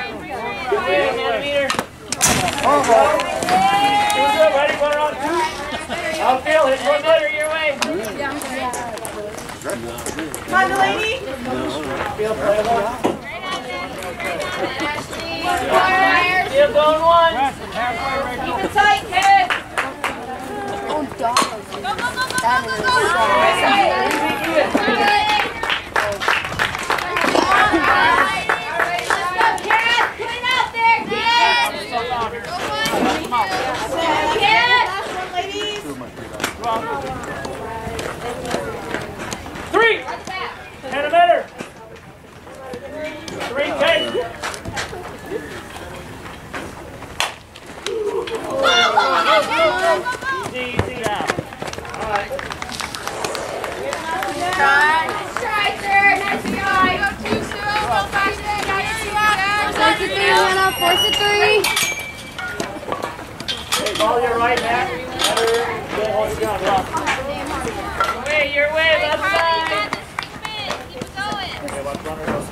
Susan, ready, runner on 2. Outfield, hit one letter your way. Come on, Delaney. Outfield, play one. Squires. Field going 1. Keep it tight, kid. Three. And a better. 3, 10. Easy, easy now. All right. Force it 3, Lana. Force it 3. Hey, ball your right, Matt. Hold it down, Rob. Your way, left side. Keep it going. Okay, watch runner go.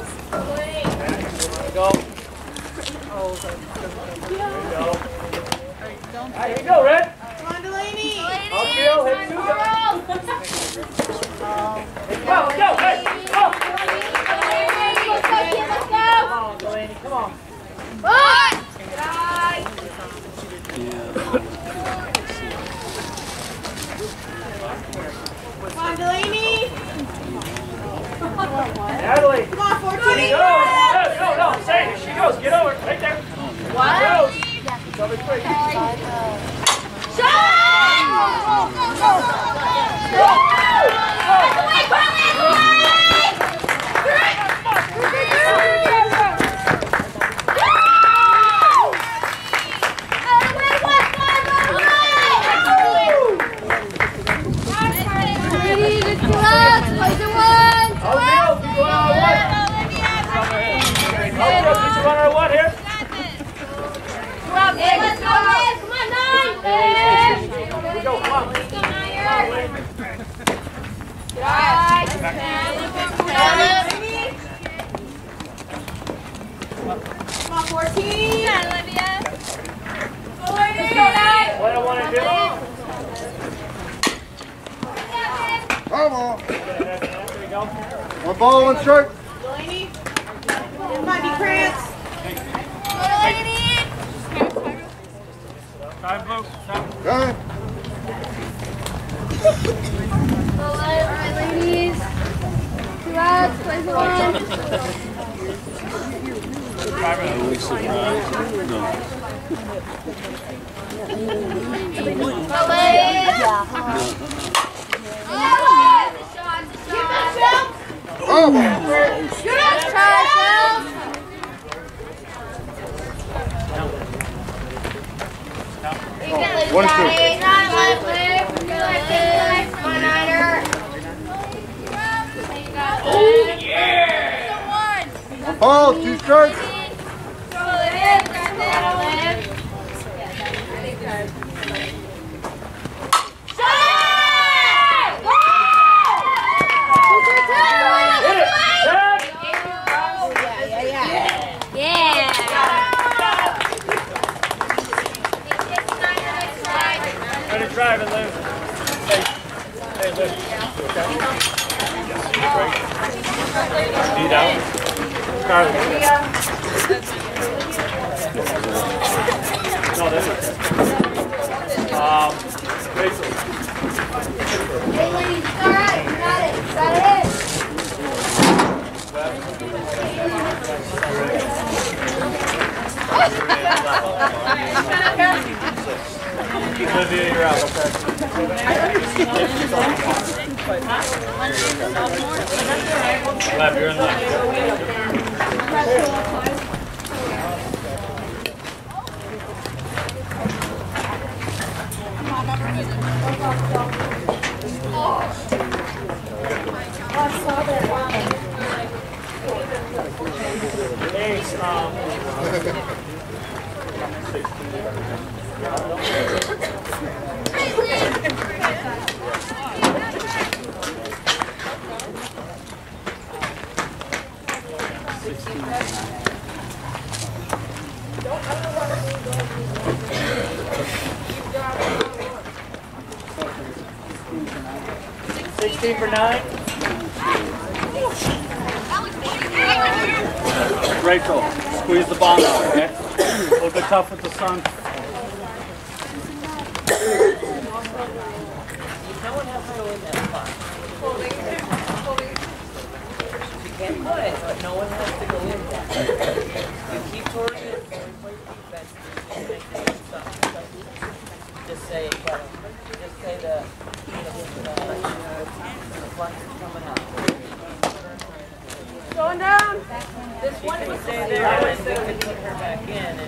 Go. There you go. Here you go, Red. Come on, Delaney. Upfield, hit 2 go. Go, go, hey, go. Let's go, kid, let's go. Come on, Delaney, come on. What? Come on, Delaney. Natalie. Come on, 14. Go. No, say it. She goes. Get over. Right there. What? Goes. Cover 3. Shot! Go! One ball, one strike. Delaney. Come on, D-Krantz. Time, Blue. Time. Go. Alright, ladies. 2 outs, plays one. Oh, One, 2. One ball, 2 strikes. Drive it, Lou. Hey, Lou. Need out. Carly. No, that's okay. Rachel. Hey, ladies, all right, got it. Got it. Olivia, you're out, okay. Left, you're in left. 16 for 9. Rachel, squeeze the ball out, okay? A little bit tough with the sun. No one has to go in that spot. She can put it, but no one has to go in that. You keep towards it, and play defense. Just say, the flux is coming out. Going down. This one can stay there, and then we can put her back in and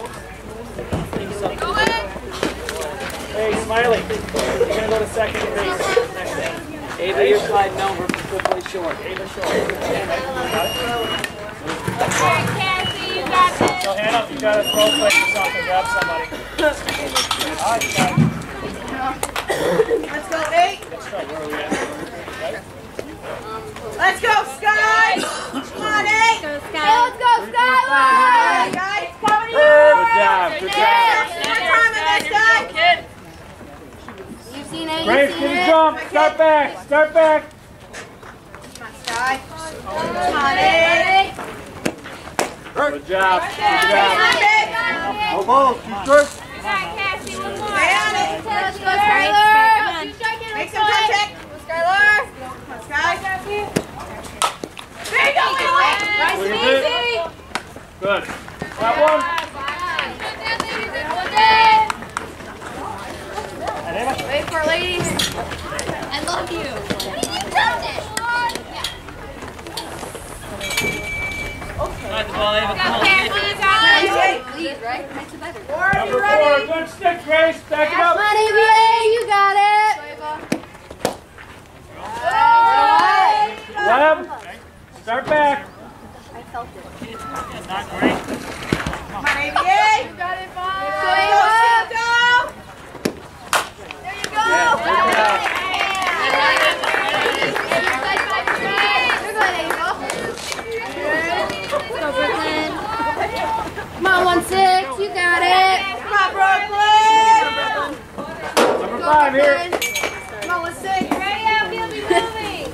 Go ahead. Hey, Smiley, you're going to go to second base next day. Ava, you're sliding over quickly short. Ava short. All right, Cassie, you Hannah, if you got a throw play or something, grab somebody. All right, guys. Let's go, 8. Where are we at? Let's go, Sky. Come on, 8. Go, Sky. Let's go, Skylar. Guys, coming here. Good job. Good job. More time in this, guys. You've seen it. Grace, You've get seen a it. jump. Start back. Start back. Sky. Come on, 8. Good job. Good job. No balls, too strict. Cassie, one more. Stay on it. Let's go, Skylar. Make some contact. Go, Skylar. Come on, Sky. There you go, Lily. Nice and easy. Good. That one. Wait for it, ladies. I love you. Alright, the ball, Ava, come on. Please, right? Makes it better. Number 4. Good stick, Grace. Back it up. Come on, ABA, you got it. Web. Start back. Not great. Come on, ABA. You got it, Bob. Go, Cinco. There you go. Go, Brooklyn. Come on, 1-6, you got it. Come on, Brooklyn. Number 5 here. Come on, 1-6. Hurry up, he'll be moving.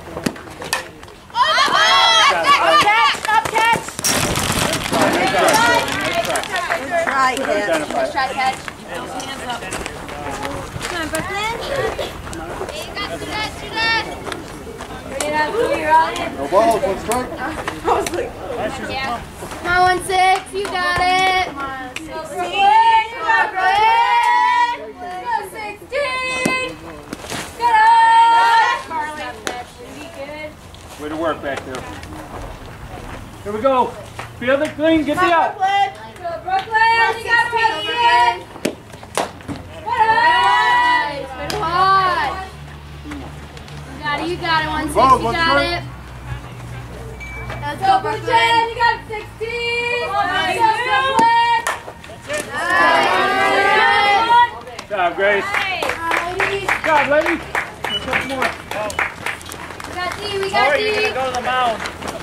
Up catch. Try catch. Identify. Try catch. Come on, Brooklyn. Hey, you got to that. No balls, one strike. I was like, Come on, 1-6, you got it. Come on, 16. Come on, Brooklyn. Go, 16. Good. Way to work back there. Here we go. Field it clean. Get the out. Brooklyn. Go, Brooklyn. You got it, Brooklyn. Good. Good hard. You got it, 1-6, Balls, you one got strike. it. Let's go, Brooklyn. You got 16. Let's go, Brooklyn. Good job, Grace. Ladies. Good job, ladies. Let's go more. We got D, we got Sorry, D. you're gonna go to the mound.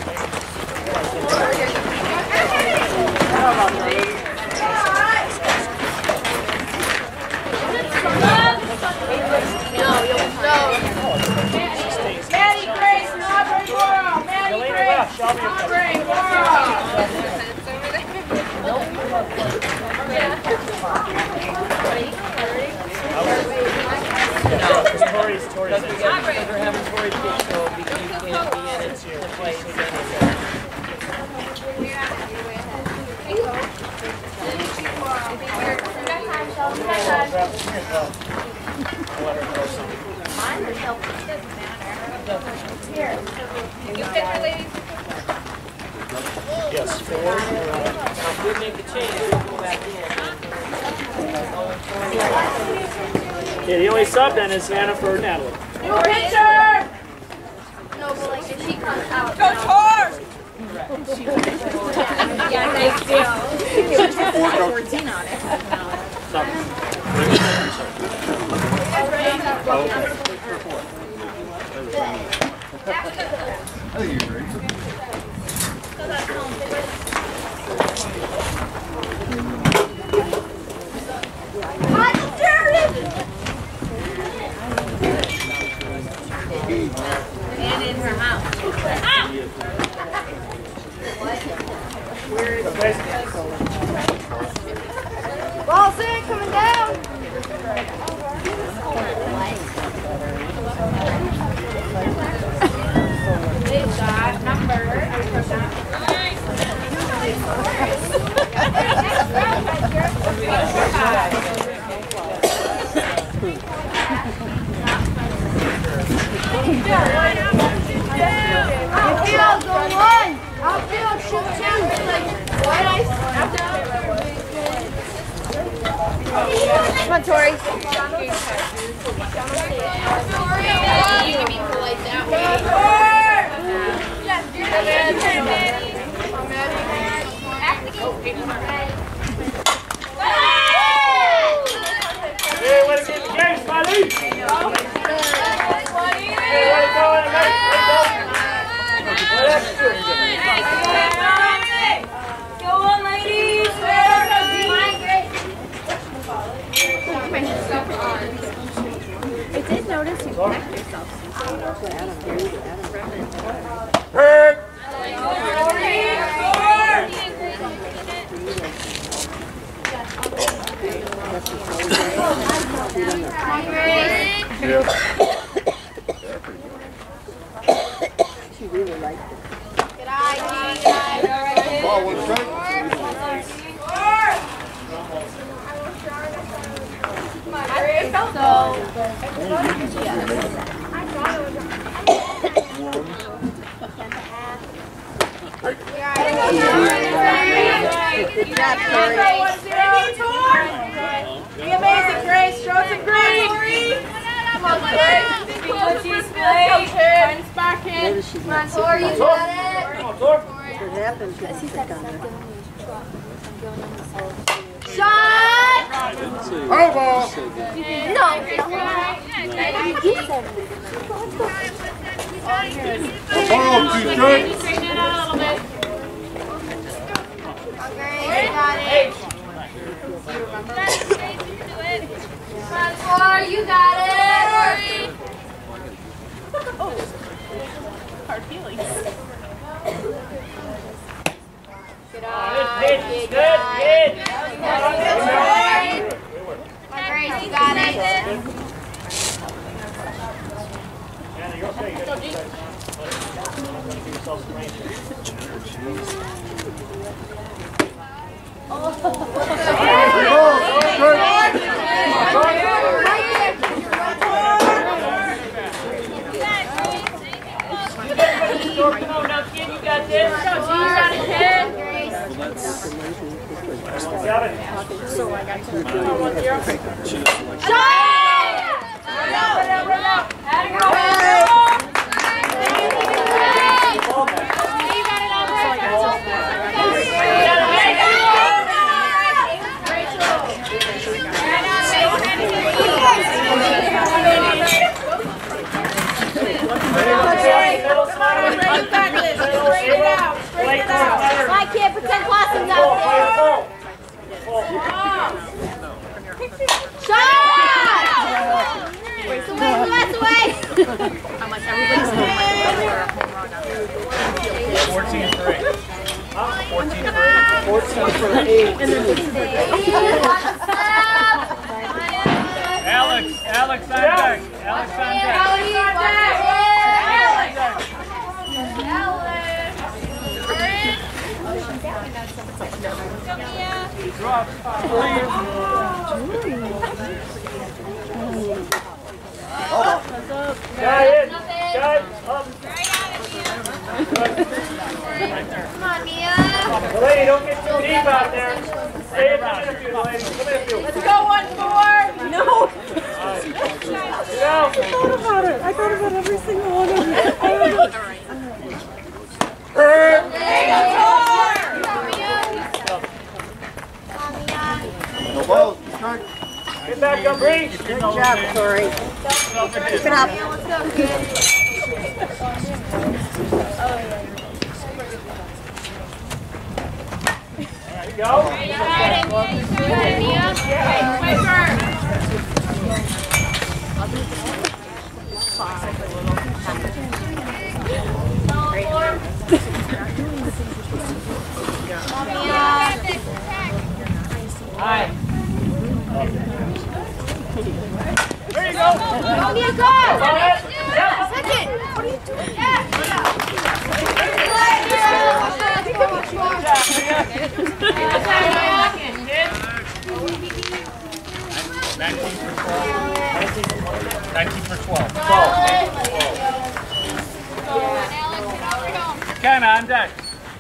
Maddie Grace, Aubrey World. Maddie Grace, Aubrey World. Tori's Because we're having Tori pitch, so we can't be in it to play again. Yes, 4. Now, if we make a change, we'll go back in. Yeah, the only sub then is Hannah for Natalie. New pitcher. No, but like if she comes out. Go Tor. Yeah, thanks, Dale. 14 on it. I think you're great. And in her mouth. Ball sick, coming down. They've got number. Outfield, go 1. Outfield, shoot 2. Come on, Tori. You can be polite that way. Hey, way to get the game, Smiley! Hey, way to go in the night. Go on, ladies! I did notice you packed yourself. She really liked it. Good eye, good Ball, one strike. Good job, Tori. Be amazing, Grace. Strokes and green. Come on, Grace. Friends back in. Come on, Tori, you got it. Come on, Thor. What happened? Shot! Oh, ball. No. Ball, two strikes. Straighten it out a little bit. Okay, you got it. Come on, Tori, you got it. Hard feelings. Good Good eye, hit, good good eye. hit. Come on, Grace, you got it. Anna, you're okay. Good. Give yourself some range. Come on now, kid, you got this. You got it, kid. Got it. I can't pretend Blossom's out there. Shot! That's away, that's away. I'm like, everybody's going to 14-3. 14-3. Alex on deck. Alex on deck. Drop. Got it. Up. Come on, Mia. Lady, don't get too deep out there. Stay in the midfield, lady. Come in field. Let's go 1-4. No. Get out. I thought about it. I thought about every single one of them. No balls, strike. Get back up, Reach. Good job, Tori. Keep it up. Let's go, kid. There you go. Hi. There you go. Mia, go! Second! What are you doing? Ken on deck.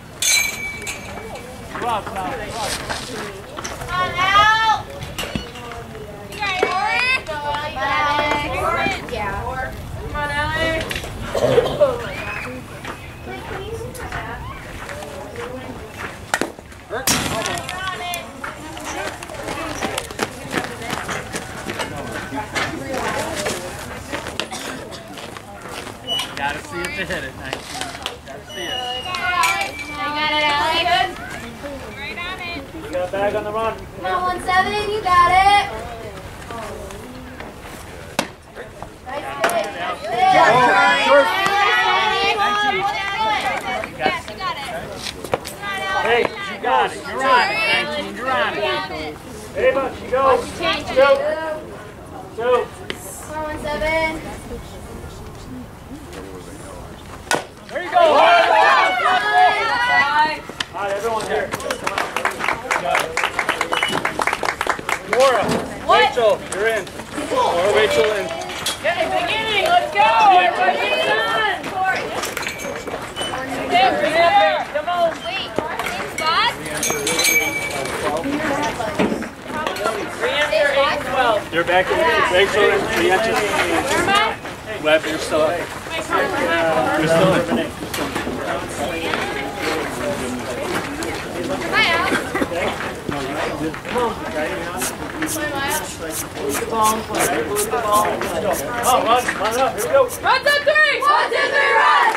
Rough now. Come on, Al! You got it, Ori? Yeah. Come on, Alex. You got a bag on the run. Come on, 1-7, you got it. Nice pitch, nice pitch. Hey, you got it. You're on it, 19. You're on it. Hey, Buck, you go. Two. Come on, 1-7. There you go. All right, everyone here. Laura, Rachel, you're in. Laura, Rachel in. Okay, beginning, let's go! Everybody get done! Come on! Wait, same spot? Re-enter 8 and 12. You're back in. Rachel and Brianna. Where am I? Web, you're still up. You're still in. Hi, Al. Oh, run up. Here we go. Runs up 3! 1, 2, 3, run!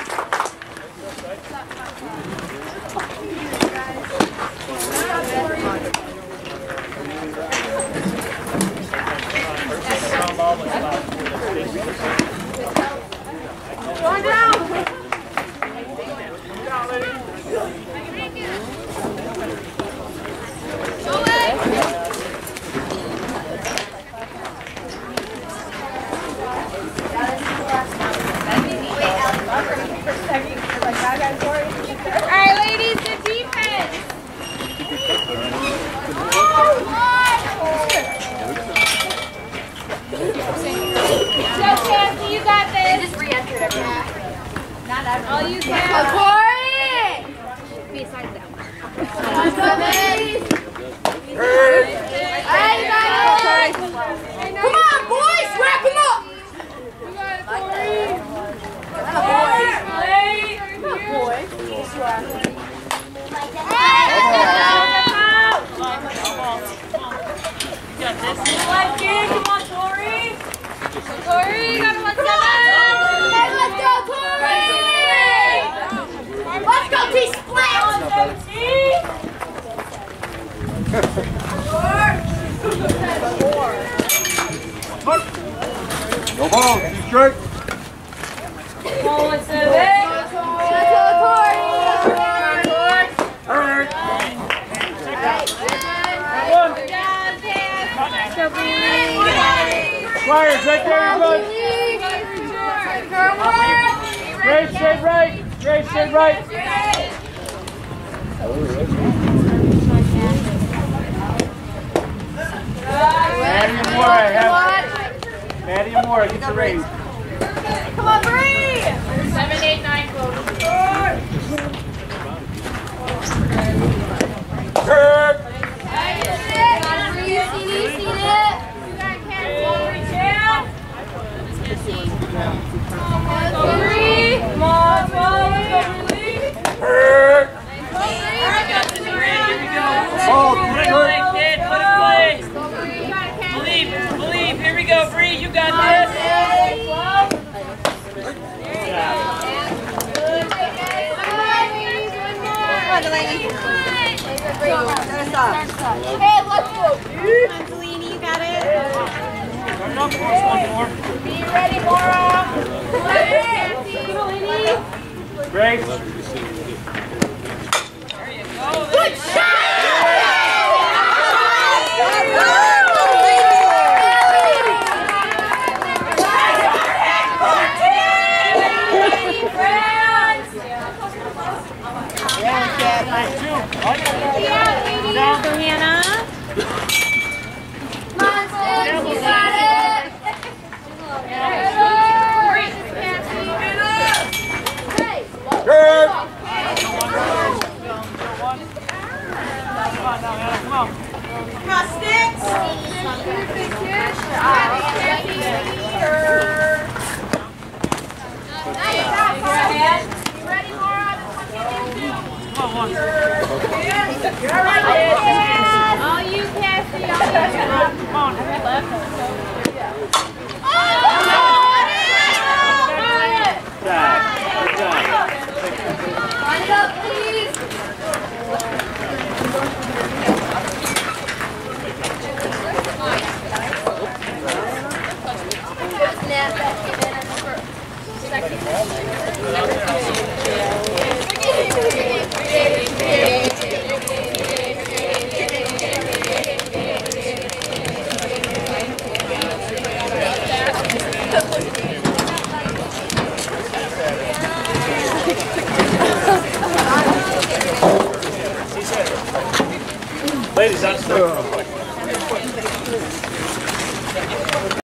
Going down! Alright, ladies, the defense. Go, Cassie, you got this. Just re-entered everyone. Not everyone. All you can. Corey! Besides that one. Come on, boys! Wrap him up! You got it, Corey. Come on, Tori! Corey, you got 1-7. Hey, let's go, Corey! Let's go, T-Splat! No ball, 2 strikes. Come on, 1-7. Let's go, Corey! Squires, right there, you're good. Grace, straight right. Grace, straight right. Maddie and Mora, Maddie and Mora, get your raise. Come on, Bree! 7, 8, 9, close. Kirk. Come on, Ball, 2 Put it strikes. play, kid. Put it play. Believe. Here we go, Bree. You got this. Hey, let's go. Delaney, you got it. Turn up for us once more. Be ready, Mora. Grace. Good shot! You got it! Kirk. All you, Cassie. Come on. Line it up, please. Rest real quick.